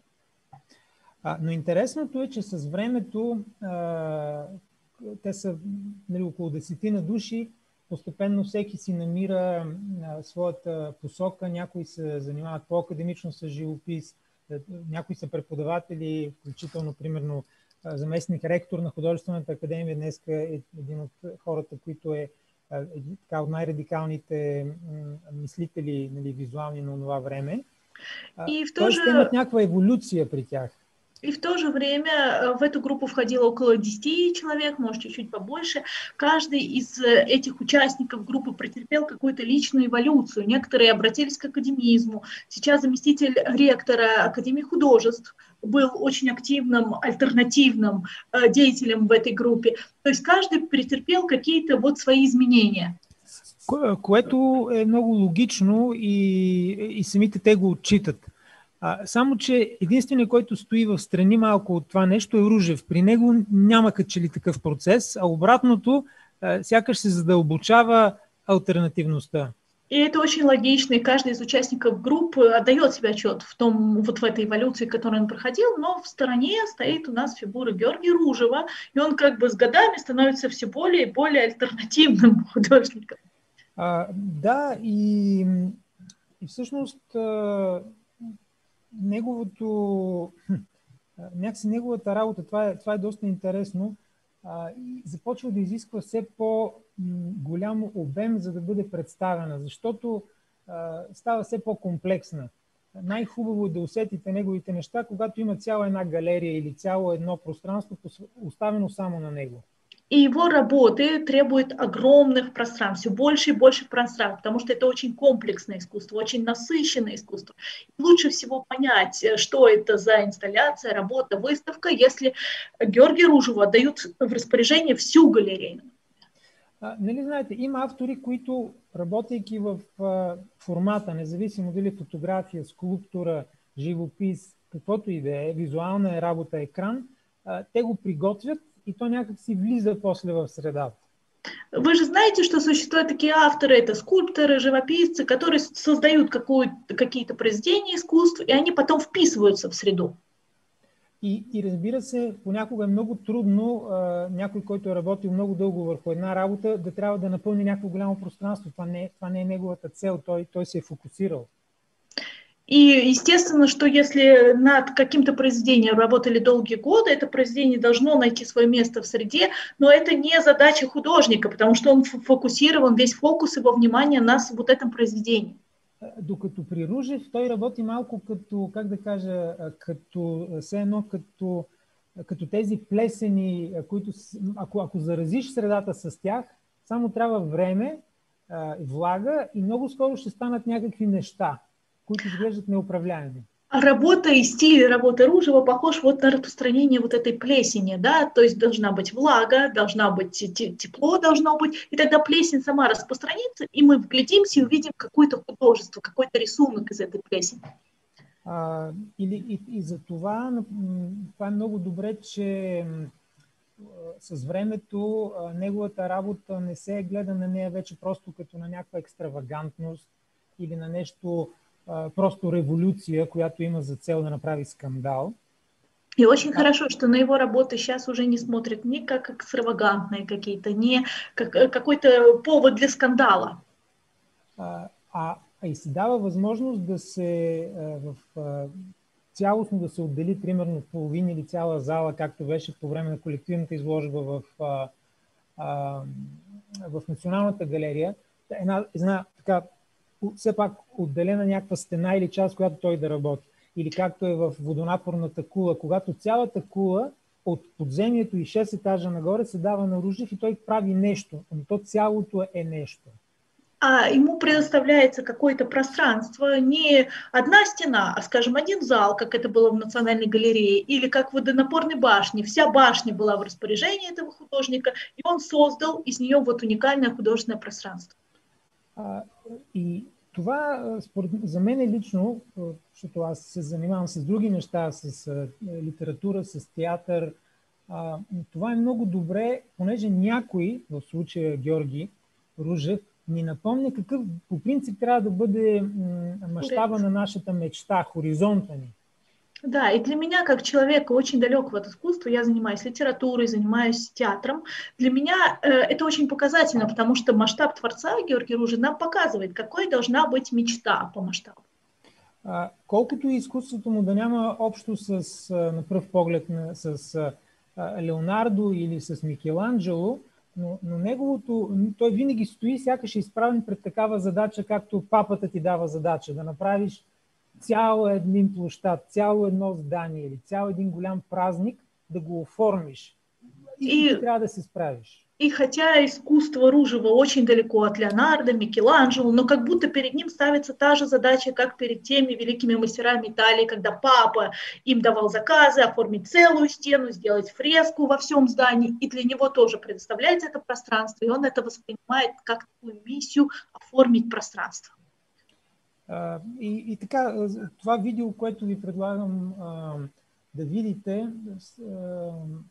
Speaker 3: А, но интересното е, че с времето а, те са нали, около десетина души, постепенно всеки си намира а, своята посока, някои се занимават по-академично с живопис, някои са преподаватели, включително, примерно, заместник ректор на художествената академия, днес е един от хората, които е, е така, от най-радикалните мислители, нали, визуални на това време.
Speaker 5: И в
Speaker 3: Тоест
Speaker 5: тоже...
Speaker 3: имат някаква еволюция при тях.
Speaker 5: И в то же время в эту группу входило около десяти человек, может, чуть-чуть побольше. Каждый из этих участников группы претерпел какую-то личную эволюцию. Некоторые обратились к академизму. Сейчас заместитель ректора Академии художеств был очень активным, альтернативным деятелем в этой группе. То есть каждый претерпел какие-то вот свои изменения.
Speaker 3: Което е много логично и, и самите те го отчитат. А, само, че единственият, който стои в страни малко от това нещо е Ружев. При него няма като че ли такъв процес, а обратното а, сякаш се задълбочава алтернативността.
Speaker 5: И это очень логично, и каждый из участников группы отдает себе отчет в том, вот в этой эволюции, которую он проходил, но в стороне стоит у нас фигура Георгия Ружева, и он как бы с годами становится все более и более альтернативным художником.
Speaker 3: А, да, и, и всъщност а, неговото, някакси неговата работа, това е, това е доста интересно, а, и започва да изисква все по-голям обем, за да бъде представена, защото а, става все по-комплексна. Най-хубаво е да усетите неговите неща, когато има цяла една галерия или цяло едно пространство, оставено само на него.
Speaker 5: И его работы требуют огромных пространств, все больше и больше пространств, потому что это очень комплексное искусство, очень насыщенное искусство. И лучше всего понять, что это за инсталляция, работа, выставка, если Георгию Ружеву отдают в распоряжение всю галерею.
Speaker 3: А, нали знаете, има автори, които работейки в а, формата, независимо дали фотография, скулптура, живопис, каквото и да е, визуална е работа, екран, а, те го приготвят и то някак си влиза после в средата.
Speaker 5: Вы же знаете, что существуют такие авторы, это скульпторы, живописцы, которые создают какие-то произведения искусств, и они потом вписываются в среду.
Speaker 3: И, и разбира се, понякога е много трудно а, някой, който е работил много дълго върху една работа, да трябва да напълни някакво голямо пространство. Това не, това не е неговата цел, той, той се е фокусирал.
Speaker 5: И естествено, что если над каким-то произведением работали долгие годы, это произведение должно найти свое место в среде, но это не задача художника, потому что он фокусирован, весь фокус его внимания на вот этом произведении.
Speaker 3: Докато при Ружев той работи малко като, как да кажа, като, все едно като, като тези плесени, които ако, ако заразиш средата с тях, само трябва време, влага и много скоро ще станат някакви неща, които изглеждат неуправляеми.
Speaker 5: Работа и стиль работы Ружева похож вот на распространение вот этой плесени, да, то есть должна быть влага, должна быть тепло, должно быть, и тогда плесень сама распространится, и мы вглядимся и увидим какое-то художество, какой-то рисунок из этой плесени.
Speaker 3: А, или, и, и за това, това е много добре, че с времето неговата работа не се гледа на нея вече просто като на някаква екстравагантност или на нещо просто революция, която има за цел да направи скандал.
Speaker 5: И очень а... хорошо, что на его работы сейчас уже не смотрят ни как экстравагантные какие-то, ни как какой-то повод для скандала.
Speaker 3: А, а, а и се дава възможност да се в, в, цялостно да се отдели примерно половина или цяла зала, както беше по време на колективната изложба в, а, а, в Националната галерия. Една, една така все пак отделена някаква стена или част, която той да работи. Или както е в водонапорната кула, когато цялата кула от подземието и шест етажа нагоре се дава на Ружев и той прави нещо, но то цялото е нещо.
Speaker 5: А ему предоставляется какое-то пространство, не одна стена, а, скажем, один зал, как это было в Национальной галерее, или как в водонапорной башне. Вся башня была в распоряжении этого художника, и он создал из нее вот уникальное художественное пространство.
Speaker 3: А, и това според, за мен е лично, защото аз се занимавам с други неща, с а, литература, с театър, а, това е много добре, понеже някой, в случая Георги Ружев, ни напомня какъв по принцип трябва да бъде мащаба на нашата мечта, хоризонта ни.
Speaker 5: Да, и для меня, как человека очень далекого от искусства, я занимаюсь литературой, занимаюсь театром, для меня э, это очень показательно, потому что масштаб творца Георгий Ружев нам показывает, какой должна быть мечта по масштабу.
Speaker 3: А, колкото и изкуството му да няма общо с, на пръв поглед, с а, Леонардо или с Микеланджело, но, но неговото, той винаги стои, сякаш е изправен пред такава задача, както папата ти дава задача, да направиш цял един площад, цяло едно здание или цял един голям празник, да го оформиш. И, и ти трябва да се справиш.
Speaker 5: И хотя искусство Ружева очень далеко от Леонардо, Микеланджело, но как будто перед ним ставится та же задача, как перед теми великими мастерами Италии, когда папа им давал заказы оформить целую стену, сделать фреску во всем здании, и для него тоже предоставляется это пространство, и он это воспринимает как такую миссию оформить пространство.
Speaker 3: Uh, и, и така, това видео, което ви предлагам uh, да видите, uh,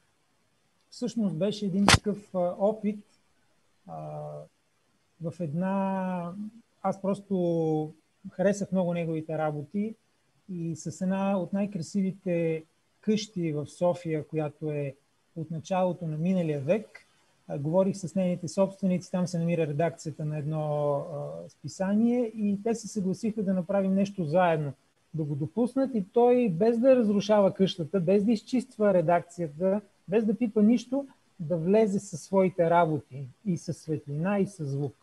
Speaker 3: всъщност беше един такъв uh, опит uh, в една аз просто харесах много неговите работи и с една от най-красивите къщи в София, която е от началото на миналия век, говорих с нейните собственици, там се намира редакцията на едно а, списание и те се съгласиха да направим нещо заедно, да го допуснат и той без да разрушава къщата, без да изчиства редакцията, без да пипа нищо, да влезе със своите работи и със светлина и със звук.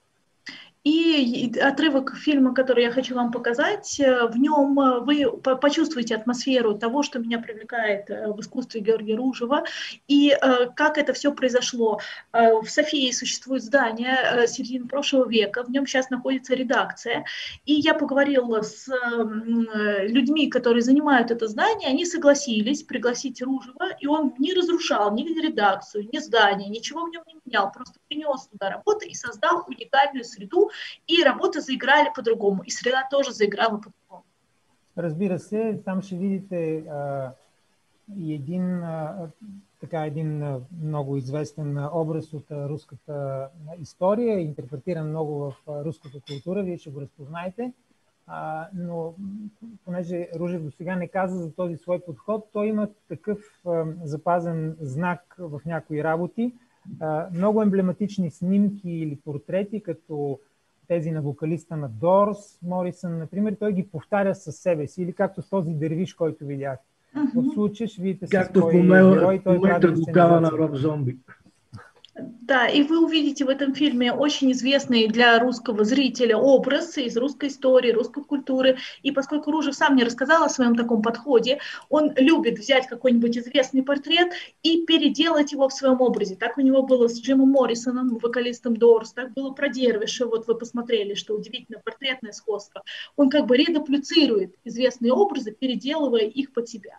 Speaker 5: И отрывок фильма, который я хочу вам показать, в нем вы почувствуете атмосферу того, что меня привлекает в искусстве Георгия Ружева, и как это все произошло. В Софии существует здание середины прошлого века, в нем сейчас находится редакция, и я поговорила с людьми, которые занимают это здание, они согласились пригласить Ружева, и он не разрушал ни редакцию, ни здание, ничего в нем не менял, просто принес туда работы и создал уникальную среду, и работы заиграли по-другому, и среда тоже заиграла по-другому.
Speaker 3: Разбира се, там ще видите а, и един, а, така, един а, много известен а, образ от а, руската история, интерпретиран много в а, руската култура, вие ще го разпознаете, а, но понеже Ружев до сега не каза за този свой подход, той има такъв а, запазен знак в някои работи, а, много емблематични снимки или портрети, като тези на вокалиста на Doors, Морисън, например, той ги повтаря със себе си, или както с този дервиш, който видях. Mm-hmm. В случая ще видите
Speaker 2: както
Speaker 3: с кой герой, той прави
Speaker 2: вокала на Роб Зомби.
Speaker 5: Да, и вы увидите в этом фильме очень известный для русского зрителя образ из русской истории, русской культуры. И поскольку Ружев сам мне рассказал о своем таком подходе, он любит взять какой-нибудь известный портрет и переделать его в своем образе. Так у него было с Джимом Моррисоном, вокалистом Doors, так было про Дервиша. Вот вы посмотрели, что удивительно портретное сходство. Он как бы редуплицирует известные образы, переделывая их под себя.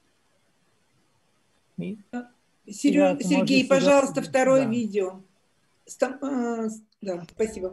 Speaker 4: Серё... Сергей, пожалуйста, второе да. видео. Стам... А, да, спасибо.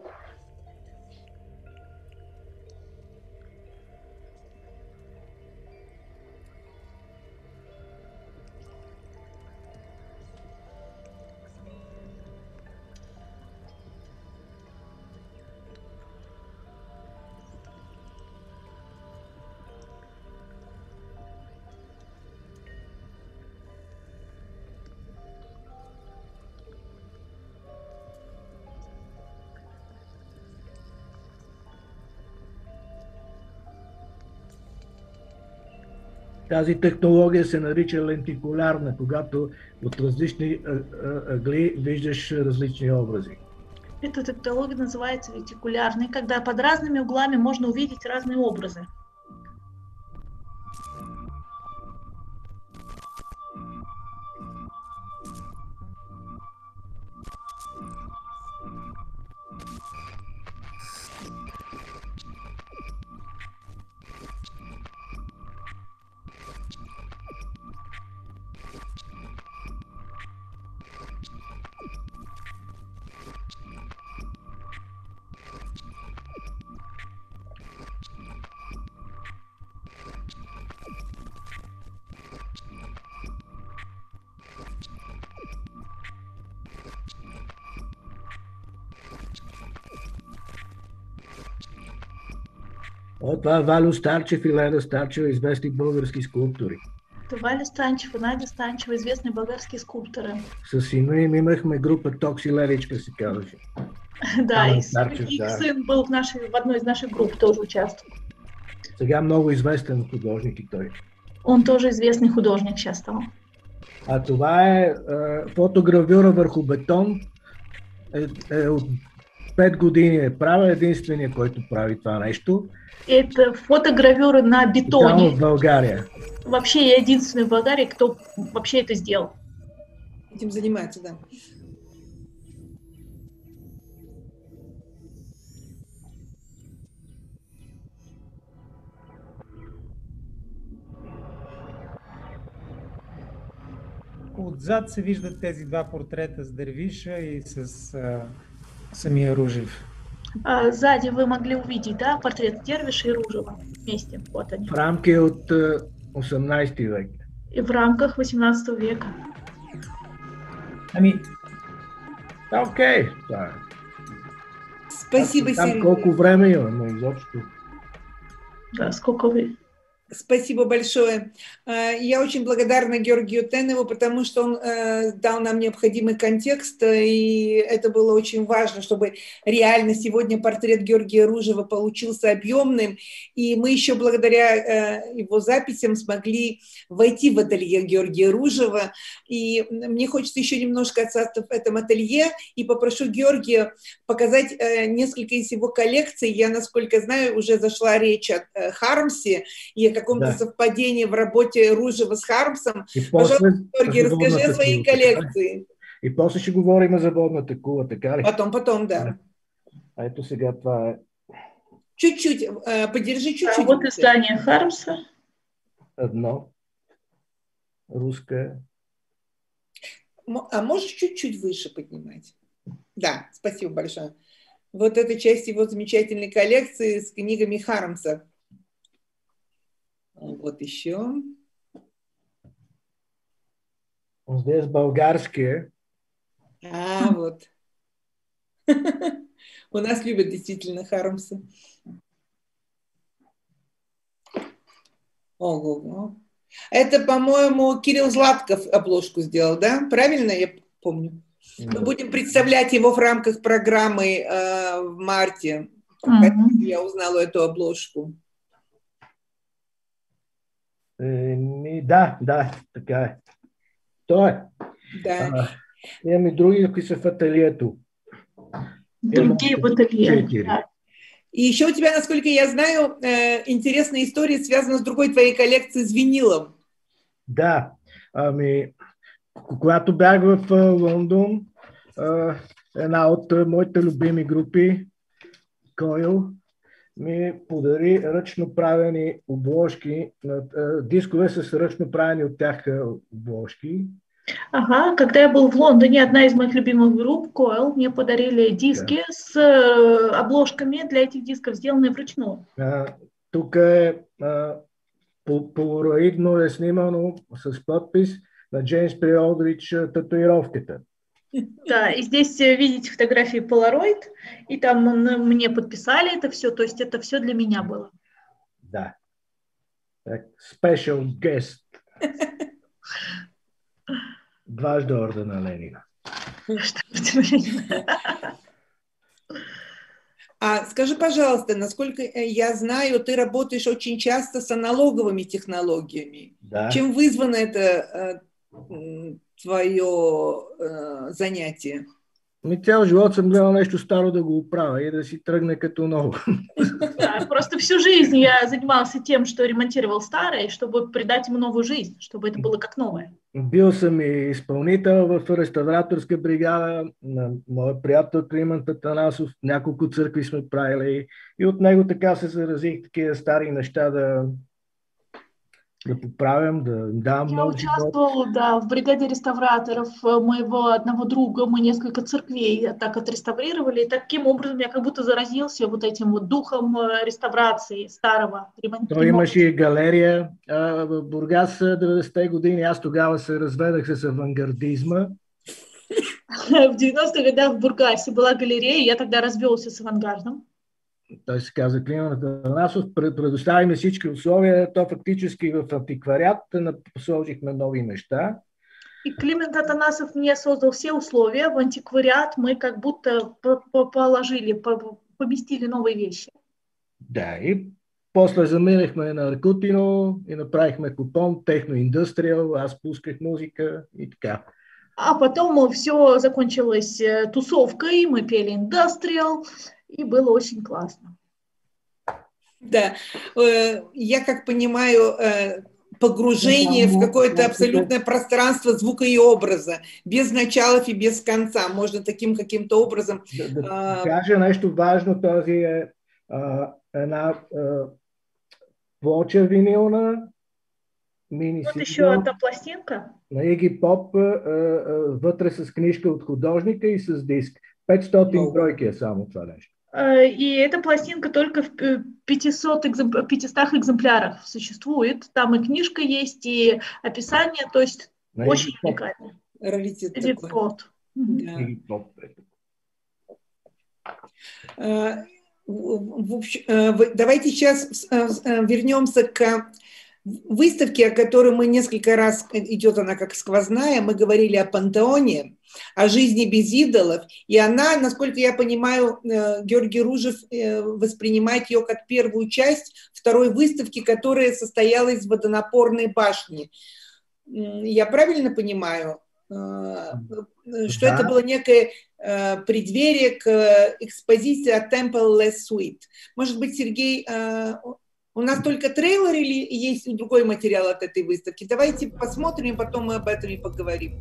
Speaker 2: Тази технология се нарича лентикулярна, когато от различни ъгли виждаш различни образи.
Speaker 5: Эта технология называется лентикулярной, когда под разными углами можно увидеть разные образы.
Speaker 2: О, това е Валю Старчев и Леда Старчева, известни български скулптори.
Speaker 5: Это Валя Станчева, Надя Станчева, известные български скулпторы.
Speaker 2: С сина им имахме група Токси Левичка, се казваше.
Speaker 5: Да, и их сын был в, нашей, в одной из наших групп, тоже участвовал.
Speaker 2: Сега много известен художник и той.
Speaker 5: Он тоже известный художник сейчас стал.
Speaker 2: А това е, е фотогравюра върху бетон. Е, е, от пет години е правя, единствения, който прави това нещо.
Speaker 5: Это фотогравюра на бетоне.
Speaker 2: В България.
Speaker 5: Вообще я единственный в Болгарии, кто вообще это сделал.
Speaker 4: Этим занимается, да.
Speaker 3: Отзад се виждат тези два портрета с Дервиша и с а, самия Ружев.
Speaker 5: А, сзади вы могли увидеть, да, портрет Дервиша и Ружева вместе. Вот они.
Speaker 2: В рамки от осемнадесети век.
Speaker 5: И в рамках восемнадесетого века.
Speaker 3: Ами,
Speaker 2: окей. Okay.
Speaker 4: Спасибо,
Speaker 2: Там
Speaker 4: Сергей.
Speaker 2: колко време имаме изобщо?
Speaker 5: Да, сколько вы?
Speaker 4: Спасибо большое. Я очень благодарна Георгию Теневу, потому что он дал нам необходимый контекст, и это было очень важно, чтобы реально сегодня портрет Георгия Ружева получился объемным, и мы еще благодаря его записям смогли войти в ателье Георгия Ружева, и мне хочется еще немножко остаться в этом ателье, и попрошу Георгия показать несколько из его коллекций. Я, насколько знаю, уже зашла речь о Хармсе, и каком-то да. совпадении в работе Ружева с Хармсом. Пожалуйста, Георгий, расскажи о своей коллекции.
Speaker 2: И после ще говорим за водната кула, така ли?
Speaker 4: Потом, потом, да.
Speaker 2: А ето сега това е...
Speaker 4: Чуть-чуть, подержи чуть-чуть.
Speaker 5: А вот издание Хармса.
Speaker 2: Одно. Русское.
Speaker 4: А можешь чуть-чуть выше поднимать? Да, спасибо большое. Вот эта часть его замечательной коллекции с книгами Хармса. Вот еще.
Speaker 2: Здесь болгарские.
Speaker 4: А, вот. У нас любят действительно Хармса. Ого. Это, по-моему, Кирилл Златков обложку сделал, да? Правильно я помню? Мы будем представлять его в рамках программы э, в марте. Mm-hmm. Я узнала эту обложку.
Speaker 2: Е, да, да, така е. То е.
Speaker 4: Да.
Speaker 2: А, имаме други, които са в ателието.
Speaker 5: Другие в ателие. Да.
Speaker 4: И еще у тебя, насколько я знаю, интересная история связана с другой твоей коллекцией с винилом.
Speaker 2: Да. Ами, когато бях в Лондон, една от моите любими групи, Койл, ми подари ръчно правени обложки, дискове с ръчно правени от тях обложки.
Speaker 5: Ага, когда я был в Лондоне, одна из моих любимых групп, Coil, мне подарили диски да. с э, обложками для этих дисков, сделанные вручную.
Speaker 2: А, тук е а, полароидно е снимано с подпис на Джеймс П. Олдридж татуировката.
Speaker 5: Да, и здесь видите фотографии Polaroid, и там мне подписали это все, то есть это все для меня было.
Speaker 2: Да. Special guest. Дважды ордена Ленина.
Speaker 4: А скажи, пожалуйста, насколько я знаю, ты работаешь очень часто с аналоговыми технологиями.
Speaker 2: Да.
Speaker 4: Чем вызвано это твое э, занятие?
Speaker 2: Ми цял живот съм гледал нещо старо да го оправя и да си тръгне като ново.
Speaker 5: Да, просто всю жизнь я занимался тем, что ремонтировал старое, чтобы придать ему новую жизнь, чтобы это было как новое.
Speaker 2: Бил съм и изпълнител в реставраторска бригада на моят приятел Климент Атанасов. Няколко църкви сме правили и от него така се заразих такива стари неща да да поправям, да давам
Speaker 5: Я
Speaker 2: много
Speaker 5: участвовал, живот. Да, в бригаде реставраторов моего одного друга. Мы несколько церквей так отреставрировали. И таким образом я как будто заразился вот этим вот духом реставрации старого.
Speaker 2: Той имаше и галерия в Бургас деветдесетте години. Аз тогава се разведах с авангардизма.
Speaker 5: В девяностых годах в Бургасе была галерея, я тогда развелся с авангардом.
Speaker 2: Той се каза Климент Атанасов, предоставихме всички условия, то фактически в антиквариат посложихме нови неща.
Speaker 5: И Климент Атанасов мне создал все условия, в антиквариат мы как будто положили, поместили новые вещи.
Speaker 2: Да, и после заминахме на Ракутино и направихме купон Техно Индустриал, аз пусках музика и така.
Speaker 5: А потом все закончилось тусовкой, мы пели Индустриал, и было очень классно.
Speaker 4: Да, я как понимаю, погружение в какое-то абсолютное пространство звука и образа, без началов и без конца, можно таким каким-то образом...
Speaker 2: Да, да кажа нещо важно, този е а, една а, плоча винилна, мини-сингъл.
Speaker 5: Вот еще одна пластинка.
Speaker 2: На Iggy Pop, вътре с книжка от художника и с диск. петстотин бройки е само това нещо.
Speaker 5: И эта пластинка только в пятистах экземплярах существует. Там и книжка есть, и описание, то есть на очень уникально.
Speaker 4: Раритет такой.
Speaker 5: Да.
Speaker 2: Iggy Pop.
Speaker 4: В общем, давайте сейчас вернемся к выставке, о которой мы несколько раз, идет она как сквозная, мы говорили о пантеоне, о жизни без идолов, и она, насколько я понимаю, Георгий Ружев воспринимает ее как первую часть второй выставки, которая состоялась в водонапорной башне. Я правильно понимаю, что да. Это было некое преддверие к экспозиции от Temple Less Sweet? Может быть, Сергей, у нас только трейлер или есть другой материал от этой выставки? Давайте посмотрим, потом мы об этом и поговорим.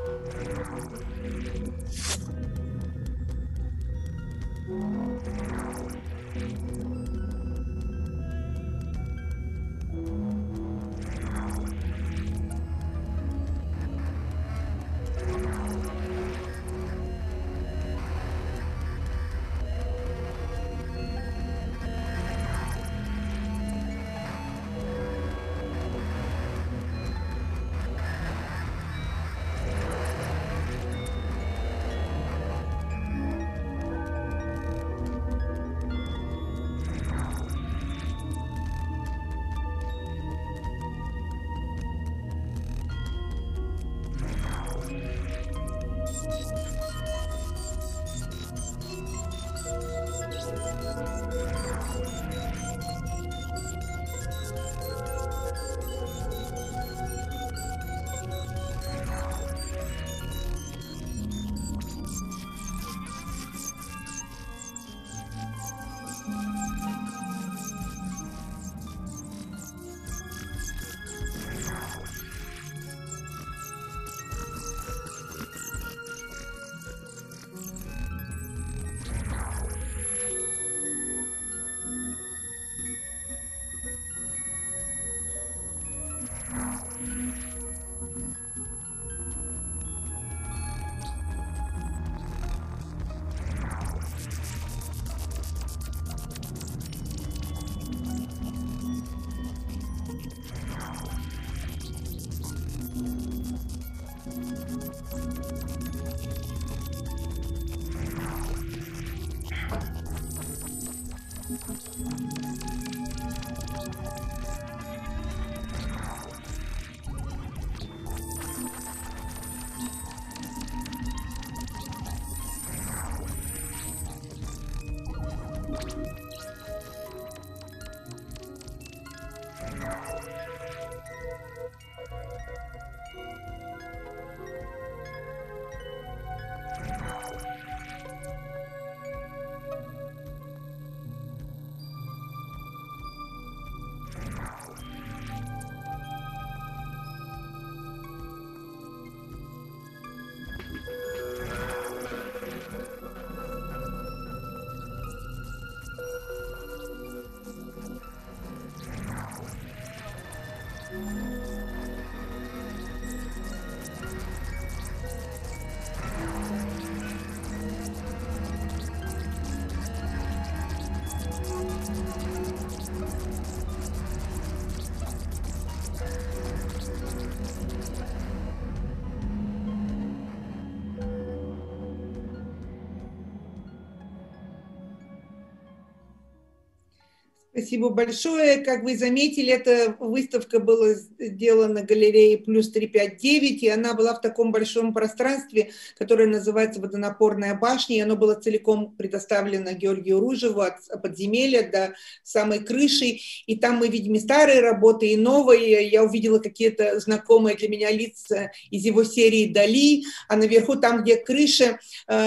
Speaker 4: Спасибо большое. Как вы заметили, эта выставка была сделана галереей плюс триста пятьдесят девять, и она была в таком большом пространстве, которое называется «Водонапорная башня», и оно было целиком предоставлено Георгию Ружеву от подземелья до самой крыши. И там мы видим и старые работы, и новые. Я увидела какие-то знакомые для меня лица из его серии «Дали», а наверху, там, где крыша,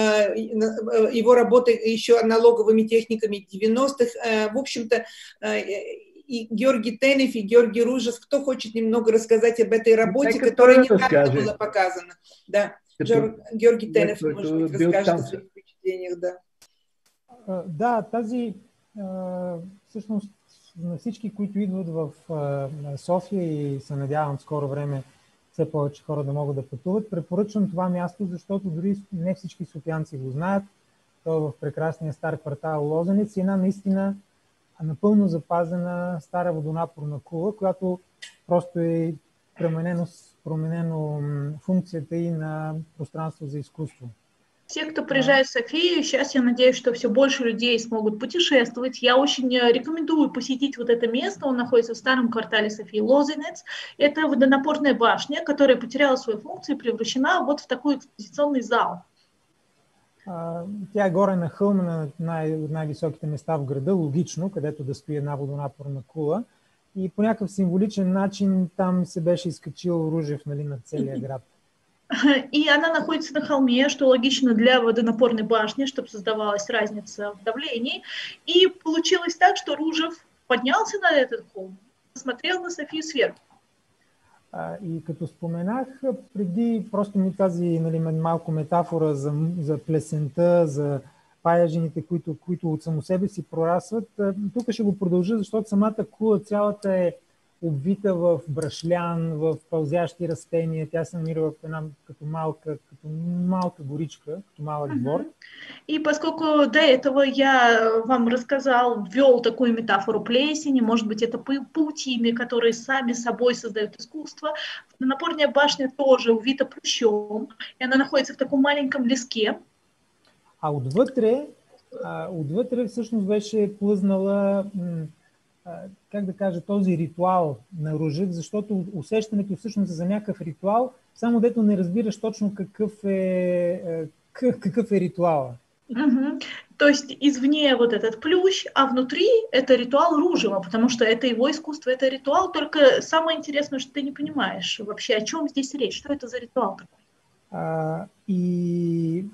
Speaker 4: его работы еще аналоговыми техниками девяностых. В общем-то, и Георгий Тенев, и Георгий Ружев. Кто хочет немного рассказать об этой работе,
Speaker 2: Нека
Speaker 4: которая
Speaker 2: той
Speaker 4: недавно
Speaker 2: разкаже.
Speaker 4: была показана? Да,
Speaker 2: Като-
Speaker 4: Георгий Тенев,
Speaker 2: Който
Speaker 4: может быть,
Speaker 2: бил
Speaker 4: разкажет
Speaker 2: там.
Speaker 4: о своих впечатлениях. Да.
Speaker 3: А, Да, тази а, всъщност на всички, които идват в а, София и се надявам в скоро време все повече хора да могат да пътуват, препоръчвам това място, защото дори не всички софиянци го знаят. То е в прекрасния стар квартал Лозенец и една наистина напълно запазена стара водонапорна кула, която просто е променено, променено функцията и на пространство за изкуство.
Speaker 5: Все, кто приезжает в Софию, сейчас я надеюсь, что все больше людей смогут путешествовать. Я очень рекомендую посетить вот это место. Он находится в старом квартале Софии, Лозенец. Это водонапорная башня, которая потеряла свою функцию и превращена вот в такой экспозиционный зал.
Speaker 3: Тя е горе на хълма на най- най-високите места в града, логично, където да стои една водонапорна кула. И по някакъв символичен начин там се беше изкачил Ружев, нали, на целия град.
Speaker 5: И она находится на холме, что логично для водонапорной башни, чтобы создавалась разница в давлении. И получилось так, что Ружев поднялся на этот холм, посмотрел на Софию сверху.
Speaker 3: И като споменах преди, просто ми тази, нали, малко метафора за, за плесента, за паяжините, които, които от само себе си прорасват. Тук ще го продължа, защото самата кула цялата е обвита в брашлян, в пълзящи растения. Тя се намира в една като малка, като малка горичка, като малък двор.
Speaker 5: И поскольку до этого я вам рассказал, ввел такую метафору плесени, может быть, это паутины, которые сами собой создают искусство. Напорная башня тоже увита плющом, и она находится в таком маленьком леске.
Speaker 3: А отвътре, а, отвътре всъщност беше плъзнала, как да кажа, този ритуал на Ружев, защото усещането всъщност е за някакъв ритуал, само дето не разбираш точно какъв е, какъв е ритуала.
Speaker 5: Угу. То есть извне вот этот плющ, а внутри это ритуал Ружева, потому что это его искусство, это ритуал, только самое интересное, что ты не понимаешь вообще, о чем здесь речь, что это за ритуал такой.
Speaker 3: А, и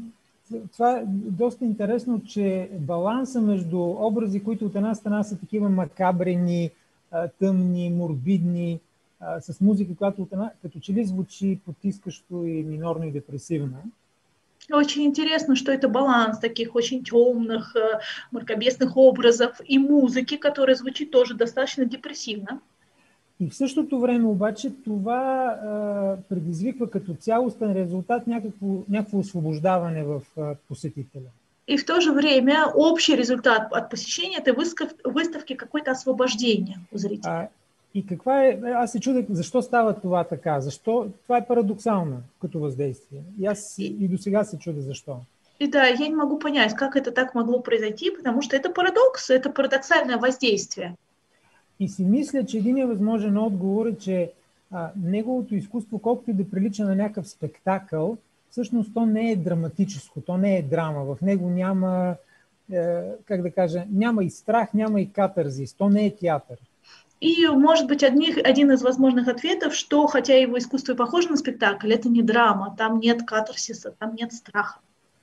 Speaker 3: това е доста интересно, че баланса между образи, които от една страна са такива макабрени, тъмни, морбидни, с музика, която от една, като че ли звучи потискащо и минорно и депресивно.
Speaker 5: Очень интересно, что это баланс таких очень темных, мракобесных образов и музыки, которая звучит тоже достаточно депрессивно.
Speaker 3: И в същото време обаче това а, предизвиква като цялостен резултат някакво, някакво освобождаване в а, посетителя.
Speaker 5: И в то же время общий резултат от посещения этой выставки какое-то освобождение у зрителя.
Speaker 3: А, и каква е, аз се чудех защо става това така, защо, това е парадоксално като въздействие. И аз и, и до сега се чудя защо.
Speaker 5: И да, я не могу понять, как это так могло произойти, потому что это парадокс, это парадоксальное воздействие.
Speaker 3: И си мисля, че един възможен отговор е, че а, неговото изкуство, колкото и да прилича на някакъв спектакъл, всъщност то не е драматическо, то не е драма. В него няма, е, как да кажа, няма и страх, няма и катарзис, то не е театър.
Speaker 5: И, может быть, одних, один из возможных ответов, что, хотя его искусство и похоже на спектакль, это не драма, там нет катарсиса, там нет страха.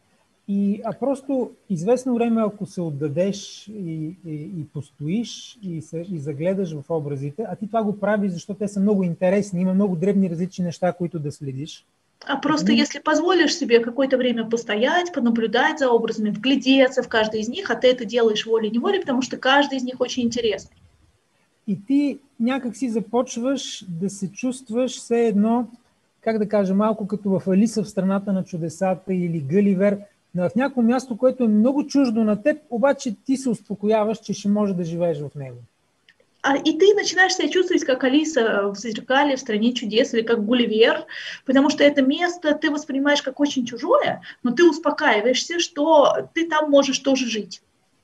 Speaker 3: И, а просто известно време, ако се отдадеш и, и, и постоиш и, се, и загледаш в образите, а ти това го правиш, защото те са много интересни, има много дребни различни неща, които да следиш.
Speaker 5: А просто если позволишь себе какое-то время постоять, понаблюдать за образами, вглядеться в каждый из них, а ты это делаешь волей-неволей, потому что каждый из них очень интересный.
Speaker 3: И ти някак си започваш да се чувстваш все едно, как да кажа, малко като в Алиса в страната на чудесата или Гъливер, в някакво място, което е много чуждо на теб, обаче ти се успокояваш, че ще можеш да живееш в него.
Speaker 5: А, и ты начинаешь себя чувствовать как Алиса в «Зеркале», в «Стране чудес» или как Гулливер, потому что это место ты воспринимаешь как очень чужое, но ты успокаиваешься, что ты там можешь тоже жить.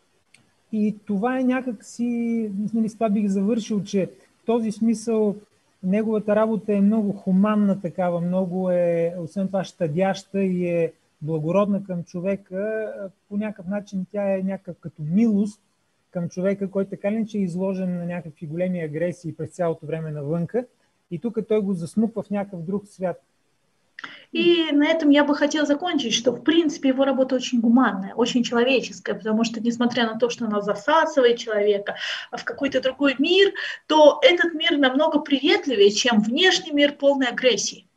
Speaker 3: И това е някак си, с това бих завършил, че в този смисъл неговата работа е много хуманна такава, много е, освен това, щадяща и е благородна към човека. По някакъв начин тя е някакъв като милост към човека, който така ли че е изложен на някакви големи агресии през цялото време навънка. И тук той го засмуква в някакъв друг свят.
Speaker 5: И на этом я бы хотела закончить, что в принципе его работа очень гуманная, очень человеческая, потому что несмотря на то, что она засасывает человека в какой-то другой мир, то этот мир намного приветливее, чем внешний мир полной агрессии.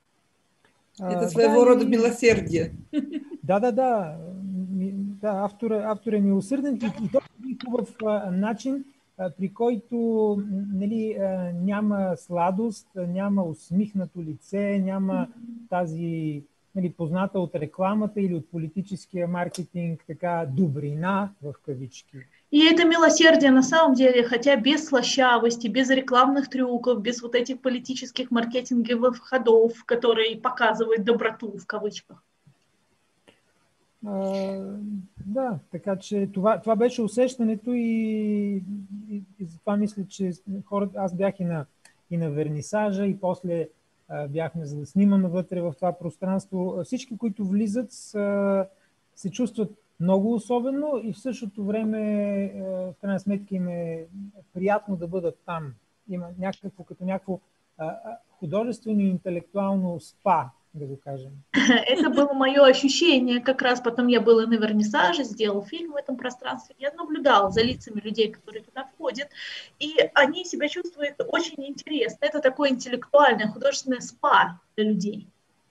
Speaker 4: Это своего а, рода милосердие.
Speaker 3: Да, да, да. да автор, автор е милосърден и, и то е хубав начин, при който нали, няма сладост, няма усмихнато лице, няма тази нали, позната от рекламата или от политическия маркетинг така добрина в кавички.
Speaker 5: И это милосердие на самом деле, хотя без слащавости, без рекламных трюков, без вот этих политических маркетинговых ходов, которые показывают доброту в кавычках.
Speaker 3: А, да, така че това, това беше усещането и, и, и затова мисля, че хората, аз бях и на, и на вернисажа и после а, бяхме за да снимаме вътре в това пространство. Всички, които влизат, са, се чувстват много особено и в същото време в крайна сметка им е приятно да бъдат там. Има някакво, като някакво а, художествено и интеллектуално спа, да го кажем.
Speaker 5: Это было мое ощущение. Как раз потом я была на вернисаже, сделал фильм в этом пространстве. Я наблюдала за лицами людей, которые туда входят, и они себя чувствуют очень интересно. Это такое интеллектуальное, художественное спа для людей.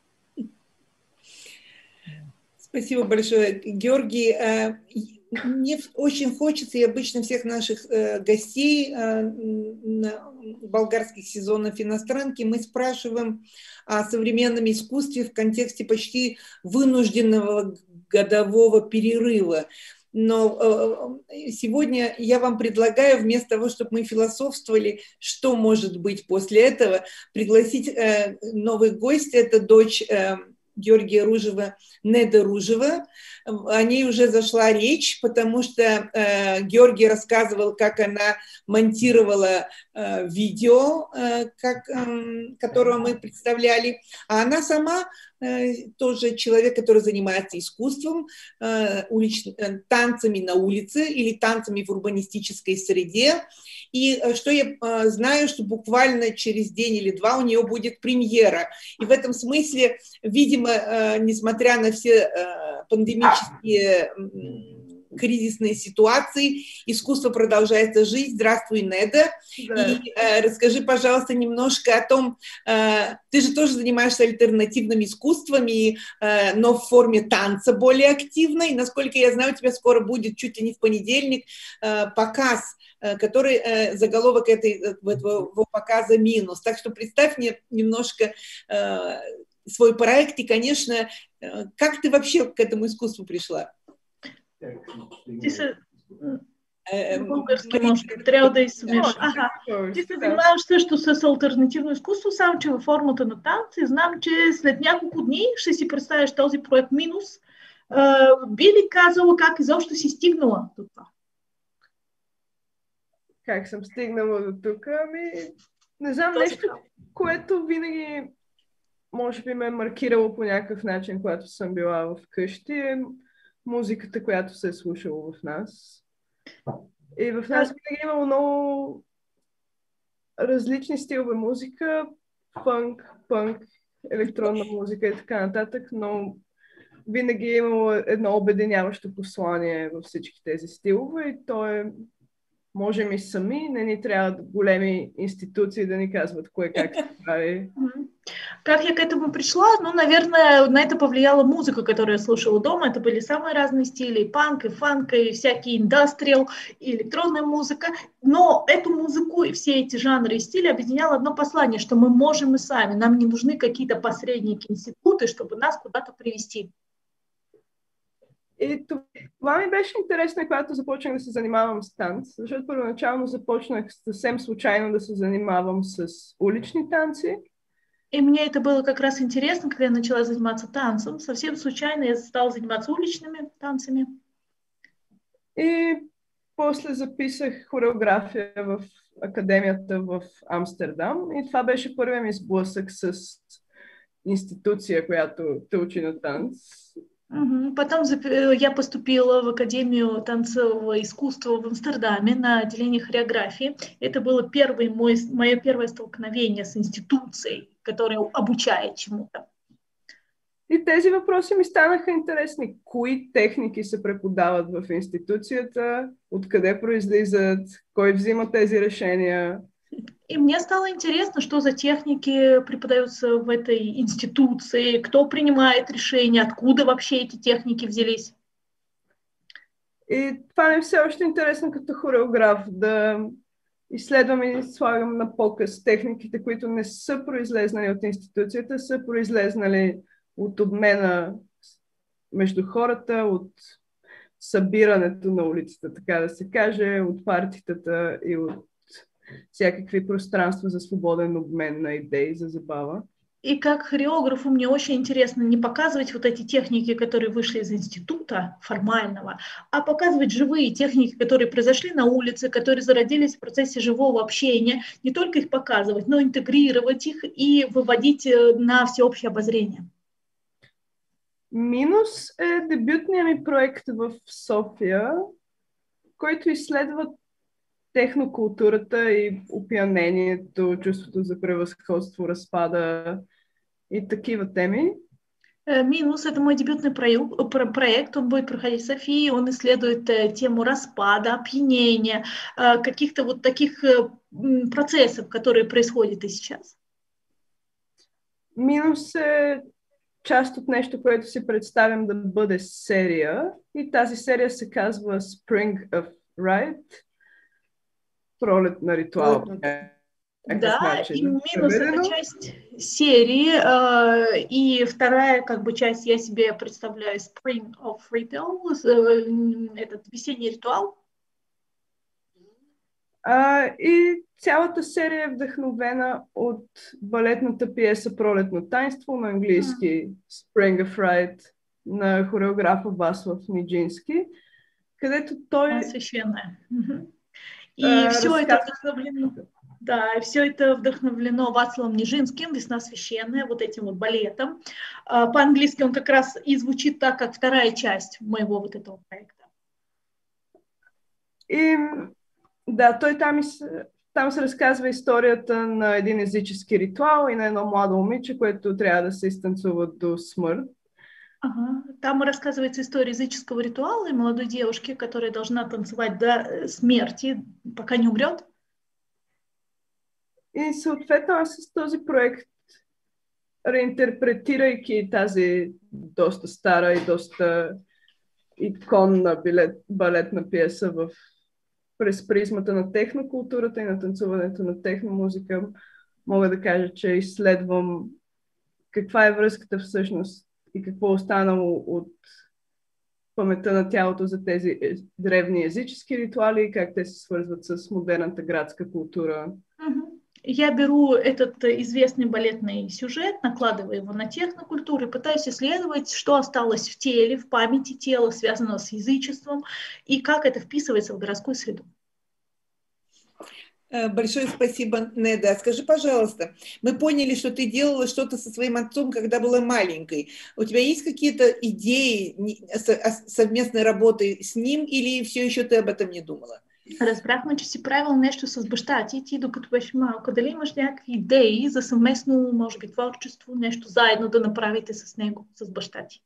Speaker 4: Спасибо большое, Георгий. Мне очень хочется, и обычно всех наших гостей болгарских сезонов иностранки мы спрашиваем о современном искусстве в контексте почти вынужденного годового перерыва. Но сегодня я вам предлагаю, вместо того, чтобы мы философствовали, что может быть после этого, пригласить новый гость, это дочь Георгия Ружева, Неда Ружева. О ней уже зашла речь, потому что э, Георгий рассказывал, как она монтировала э, видео, э, как, э, которое мы представляли. А она сама э, тоже человек, который занимается искусством, э, улич... э, танцами на улице или танцами в урбанистической среде. И что я э, знаю, что буквально через день или два у нее будет премьера. И в этом смысле, видимо, э, несмотря на все э, пандемические э, кризисные ситуации, искусство продолжается жить. Здравствуй, Неда. Да. И э, расскажи, пожалуйста, немножко о том, э, ты же тоже занимаешься альтернативным искусством, и, э, но в форме танца более активной. Насколько я знаю, у тебя скоро будет, чуть ли не в понедельник, э, показ, который э, заголовок этой, этого показа «Минус». Так что представь мне немножко э, свой проект и, конечно, э, как ты вообще к этому искусству пришла?
Speaker 5: Ти се... Български може би трябва да изсумеш. Ага. Ти се занимаваш също с алтернативно изкуство, само че във формата на танц, и знам, че след няколко дни ще си представиш този проект «Минус». Би ли казала как изобщо си стигнала до това?
Speaker 7: Как съм стигнала до тук? Ами, не знам, нещо, което винаги може би ме е маркирало по някакъв начин, когато съм била в къщи, е музиката, която се е слушала в нас. И в нас винаги е имало много различни стилове музика, фънк, пънк, електронна музика и така нататък, но винаги е имало едно обединяващо послание във всички тези стилове и то е можем и сами, не ни трябват големи институции да ни казват кое как се прави.
Speaker 5: Как я к этому пришла? Ну, наверное, на это повлияла музыка, которую я слушала дома. Это были самые разные стили, и панк, и фанк, и всякий индастриал, и электронная музыка. Но эту музыку и все эти жанры и стили объединяло одно послание, что мы можем и сами. Нам не нужны какие-то посредники, институты, чтобы нас куда-то привести.
Speaker 7: И това ми беше интересно, когато започнах да се занимавам с танц, защото първоначално започнах съвсем случайно да се занимавам с улични танци.
Speaker 5: И мне это было как раз интересно, когда я начала заниматься танцем. Совсем случайно я стала заниматься уличными танцами.
Speaker 7: И после записах хореография в академията в Амстердам. И това беше първият ми сблъсък с институция, която те учи на танц.
Speaker 5: Потом я поступила в Академию танцевого искусства в Амстердаме на отделение хореографии. Это было первое мое, мое первое столкновение с институцией, которая обучает чему-то.
Speaker 7: И тези въпроси ми станаха интересни. Кои техники се преподават в институцията, откъде произлизат, кой взима тези решения?
Speaker 5: И мне стало интересно, что за техники преподаются в этой институции, кто принимает решения, откуда вообще эти техники взялись.
Speaker 7: И това ми е все още интересно като хореограф, да изследвам и слагам на показ техниките, които не са произлезнали от институцията, са произлезнали от обмена между хората, от събирането на улицата, така да се каже, от партитата и от всякакви пространства за свободен обмен на идеи, за забава.
Speaker 5: И как хореографу мне очень интересно не показывать вот эти техники, которые вышли из института формального, а показывать живые техники, которые произошли на улице, которые зародились в процессе живого общения, не только их показывать, но интегрировать их и выводить на всеобщее обозрение.
Speaker 7: Минус е дебютният ми проект в София, който изследва технокултурата и опиянението, чувството за превъзходство, разпада и такива теми.
Speaker 5: Минус – это мой дебютный проект, он будет проходить в Софии, он исследует тему распада, опьянения, каких-то вот таких процессов, которые происходят и сейчас.
Speaker 7: Минус е част от нещо, което си представям да бъде серия, и тази серия се казва Spring of Rite, пролет на ритуал.
Speaker 5: Да, и минус это часть серии, э, и вторая как бы часть я себе представляю Spring of Ritual, э, этот весенний ритуал.
Speaker 7: А, и цялата серия е вдъхновена от балетната пиеса Пролетно таинство на английски Spring of Rite на хореографа Васлав Ниджински, където той...
Speaker 5: Священная. И
Speaker 7: а,
Speaker 5: все
Speaker 7: разказ...
Speaker 5: это вдохновлено... Да, все это вдохновлено Вацлавом Нижинским, «Весна священная», вот этим вот балетом. По-английски он как раз и звучит так, как вторая часть моего вот этого проекта.
Speaker 7: И да, той там, там се разказва историята на един езически ритуал и на едно младо момиче, което трябва да се изтанцува до смърт.
Speaker 5: Ага. Там рассказывается история языческого ритуала и молодой девушки, которая должна танцевать до смерти, пока не умрет.
Speaker 7: И съответно аз с този проект, реинтерпретирайки тази доста стара и доста иконна билет, балетна пиеса в, през призмата на технокултурата и на танцуването на техномузика, мога да кажа, че изследвам каква е връзката всъщност и какво е останало от паметта на тялото за тези древни езически ритуали и как те се свързват с модерната градска култура.
Speaker 5: Я беру этот известный балетный сюжет, накладываю его на технокультуру и пытаюсь исследовать, что осталось в теле, в памяти тела, связанного с язычеством, и как это вписывается в городскую среду.
Speaker 4: Большое спасибо, Неда. Скажи, пожалуйста, мы поняли, что ты делала что-то со своим отцом, когда была маленькой. У тебя есть какие-то идеи совместной работы с ним, или все еще ты об этом не думала?
Speaker 5: Разбрахме, че си правил нещо с баща ти, ти докато беше малка. Дали имаш някакви идеи за съвместно, може би, творчество, нещо заедно да направите с него, с баща ти?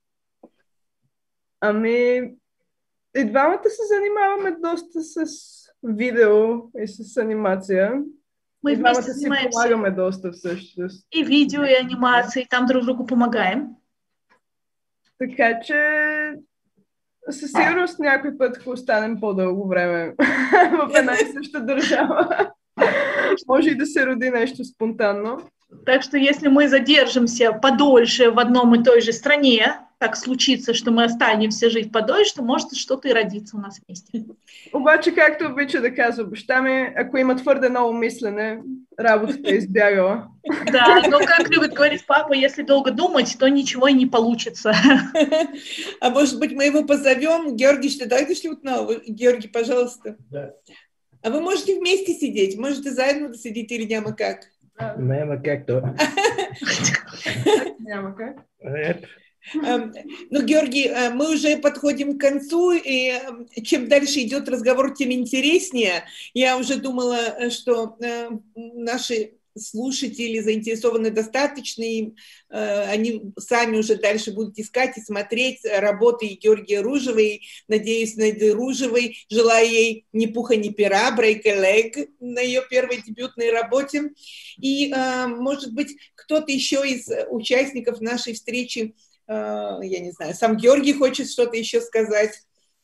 Speaker 7: Ами, и двамата се занимаваме доста с видео и с анимация.
Speaker 5: Мы
Speaker 7: и двамата
Speaker 5: вместе
Speaker 7: си
Speaker 5: занимаемся
Speaker 7: помагаме доста всъщност.
Speaker 5: и видео, и анимация, и там друг другу помогаем.
Speaker 7: Така че със сигурност някой път, ако останем по-дълго време в една и съща държава, може и да се роди нещо спонтанно.
Speaker 5: Так что если мы задержимся подольше в одном и той же стране, так случится, что мы останемся жить подольше, то может что-то и родиться у нас вместе.
Speaker 7: Обаче, както обича да казва баща ми, ако има твърде много мислене, работата е избягала.
Speaker 5: Да, но как любит говорить папа, если долго думать, то ничего и не получится.
Speaker 4: А может быть, мы его позовем? Георгий, что дойдешь ли отново? Георгий, пожалуйста.
Speaker 2: Да.
Speaker 4: А вы можете вместе сидеть? Можете заедно сидеть или няма как?
Speaker 2: Няма как то.
Speaker 7: Няма как.
Speaker 2: Ето.
Speaker 4: Ну, Георгий, мы уже подходим к концу, и чем дальше идет разговор, тем интереснее. Я уже думала, что наши слушатели заинтересованы достаточно, и они сами уже дальше будут искать и смотреть работы Георгия Ружевой. Надеюсь, Неды Ружевой. Желаю ей ни пуха, ни пера, break a leg на ее первой дебютной работе. И, может быть, кто-то еще из участников нашей встречи, я не знаю, сам Георгий хочет что-то еще сказать.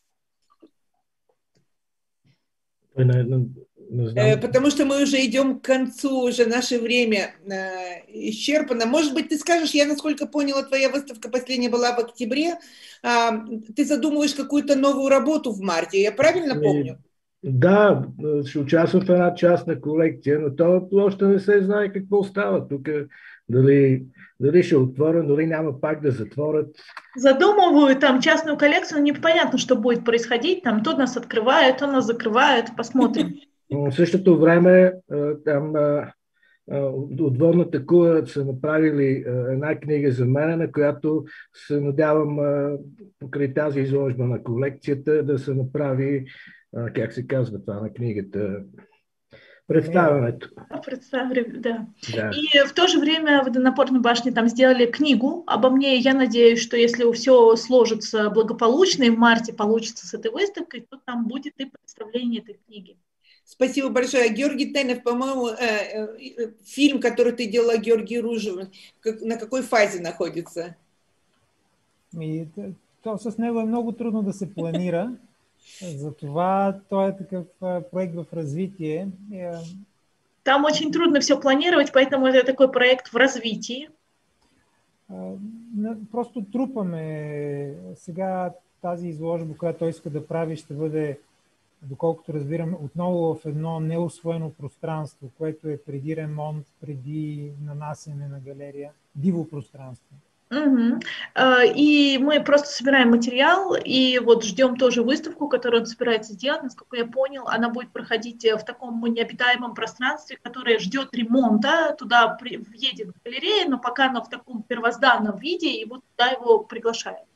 Speaker 2: Не, не, не знам.
Speaker 4: Потому что мы уже идем к концу, уже наше время исчерпано. Может быть, ты скажешь, я, насколько поняла, твоя выставка последняя была в октябре, ты задумываешь какую-то новую работу в марте, я правильно помню?
Speaker 2: Да, ще участвам в една частна колекция, но то още не се знае какво става тук. Дали дали ще отворят, дали няма пак да затворят.
Speaker 5: Задумывают там частную коллекцию, но непонятно, что будет происходить. Там то нас открывают, то нас закрывают, посмотрим.
Speaker 2: В същото време там от Водната кула са направили една книга за мен, на която се надявам покрай тази изложба на колекцията да се направи, как се казва това на книгата, представянето.
Speaker 5: Представили, да.
Speaker 2: Да.
Speaker 5: И в то же время в Водонапорной башне там сделали книгу обо мне. Я надеюсь, что если все сложится благополучно и в марте получится с этой выставкой, то там будет и представление этой книги.
Speaker 4: Спасибо большое. Георгий Тенев, по-моему, фильм, который ты делала, Георгий Ружев, на какой фазе находится?
Speaker 3: И, то с него е много трудно да се планира. Затова той е такъв проект в развитие.
Speaker 5: Там очень трудно все планировать, поэтому это такой проект в развитии.
Speaker 3: Просто трупаме. Сега тази изложба, която той иска да прави, ще бъде, доколкото разбирам, отново в едно неусвоено пространство, което е преди ремонт, преди нанасяне на галерия. Диво пространство.
Speaker 5: Угу. И мы просто собираем материал, и вот ждем тоже выставку, которую он собирается сделать. Насколько я понял, она будет проходить в таком необитаемом пространстве, которое ждет ремонта. Туда въедет галерея, но пока она в таком первозданном виде, и вот туда его приглашают.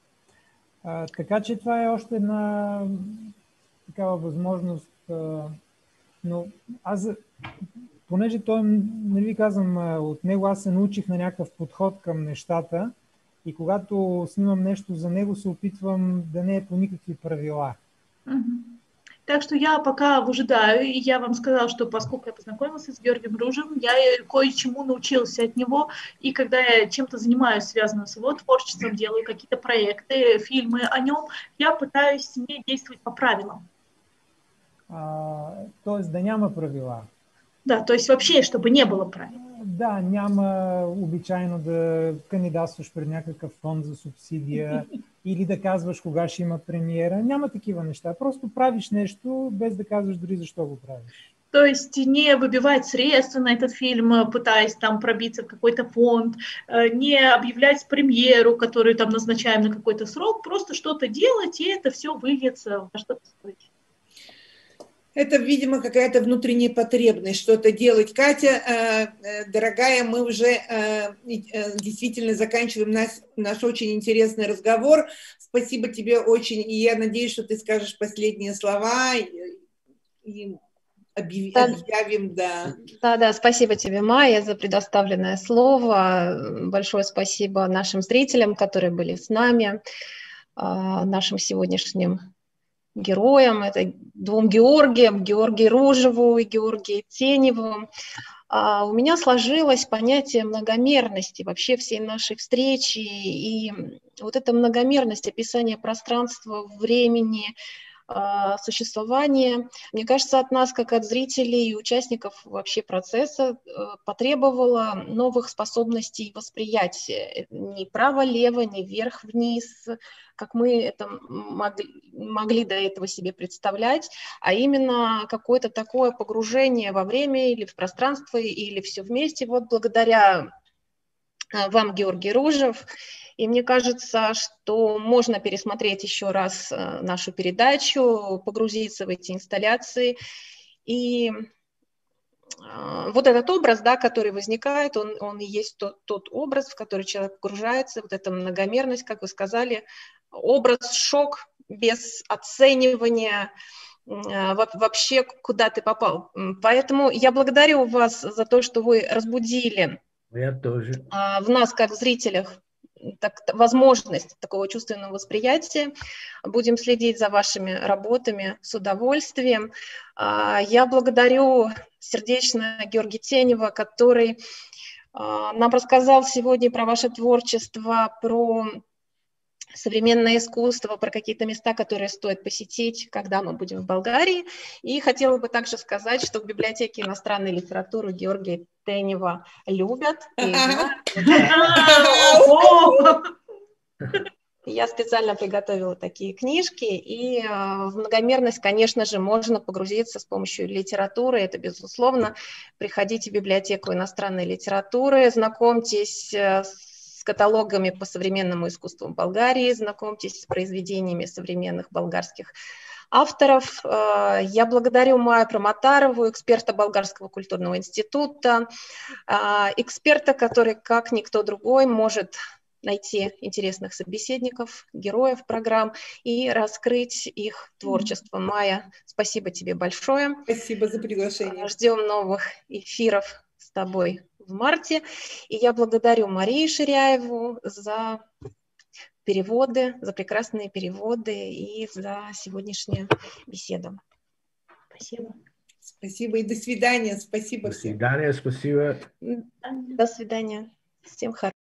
Speaker 3: А, така че това е още една такава възможност. Но аз, понеже той, не ви казвам, от него аз се научих на някакъв подход към нещата и когато снимам нещо за него, се опитвам да не е по никакви правила.
Speaker 5: Mm-hmm. Так что я пока выжидаю, и я вам сказала, что поскольку я познакомился с Георгием Ружевым, я кое-чему научился от него, и когда я чем-то занимаюсь, связанным с его творчеством, делаю какие-то проекты, фильмы о нем, я пытаюсь не действовать по правилам.
Speaker 3: А, то есть да няма правила.
Speaker 5: Да, то есть вообще, чтобы не было правил.
Speaker 3: Да, няма обичайно да кандидатстваш пред някакъв фонд за субсидия или да казваш кога ще има премиера. Няма такива неща. Просто правиш нещо, без да казваш дори защо го правиш.
Speaker 5: То есть не выбивать средства на этот фильм, пытаясь там пробиться в какой-то фонд, не объявлять премьеру, которую там назначаем на какой-то срок, просто что-то делать, и это все выльется во что-то стоит.
Speaker 4: Это, видимо, какая-то внутренняя потребность что-то делать. Катя, дорогая, мы уже действительно заканчиваем наш, наш очень интересный разговор. Спасибо тебе очень, и я надеюсь, что ты скажешь последние слова и объявим, да.
Speaker 1: Да, да, спасибо тебе, Майя, за предоставленное слово. Большое спасибо нашим зрителям, которые были с нами, нашим сегодняшним героям, это двум Георгиям, Георгию Ружеву и Георгию Теневу. А у меня сложилось понятие многомерности вообще всей нашей встречи, и вот эта многомерность описания пространства, времени, существования, мне кажется, от нас, как от зрителей и участников вообще процесса, потребовала новых способностей восприятия. Ни право-лево, ни вверх-вниз, как мы это могли, могли до этого себе представлять, а именно какое-то такое погружение во время или в пространство, или все вместе. Вот благодаря вам, Георгий Ружев. И мне кажется, что можно пересмотреть еще раз нашу передачу, погрузиться в эти инсталляции. И вот этот образ, да, который возникает, он, он и есть тот, тот образ, в который человек погружается, вот эта многомерность, как вы сказали, образ, шок, без оценивания, вообще куда ты попал. Поэтому я благодарю вас за то, что вы разбудили
Speaker 2: я тоже.
Speaker 1: в нас, как в зрителях, так, возможность такого чувственного восприятия. Будем следить за вашими работами с удовольствием. Я благодарю сердечно Георгия Тенева, который нам рассказал сегодня про ваше творчество, про современное искусство, про какие-то места, которые стоит посетить, когда мы будем в Болгарии. И хотела бы также сказать, что в библиотеке иностранной литературы Георгия Тенева любят. И, Я специально приготовила такие книжки, и э, в многомерность, конечно же, можно погрузиться с помощью литературы, это безусловно. Приходите в библиотеку иностранной литературы, знакомьтесь э, с каталогами по современному искусству Болгарии, знакомьтесь с произведениями современных болгарских авторов. Я благодарю Майю Промотарову, эксперта Болгарского культурного института, эксперта, который, как никто другой, может найти интересных собеседников, героев программ и раскрыть их творчество. Майя, спасибо тебе большое.
Speaker 4: Спасибо за приглашение.
Speaker 1: Ждем новых эфиров с тобой в марте. И я благодарю Марию Ширяеву за переводы, за прекрасные переводы и за сегодняшнюю беседу. Спасибо.
Speaker 4: Спасибо и до свидания. Спасибо
Speaker 2: До
Speaker 4: всем.
Speaker 2: свидания, спасибо.
Speaker 1: До свидания. Всем хорошего.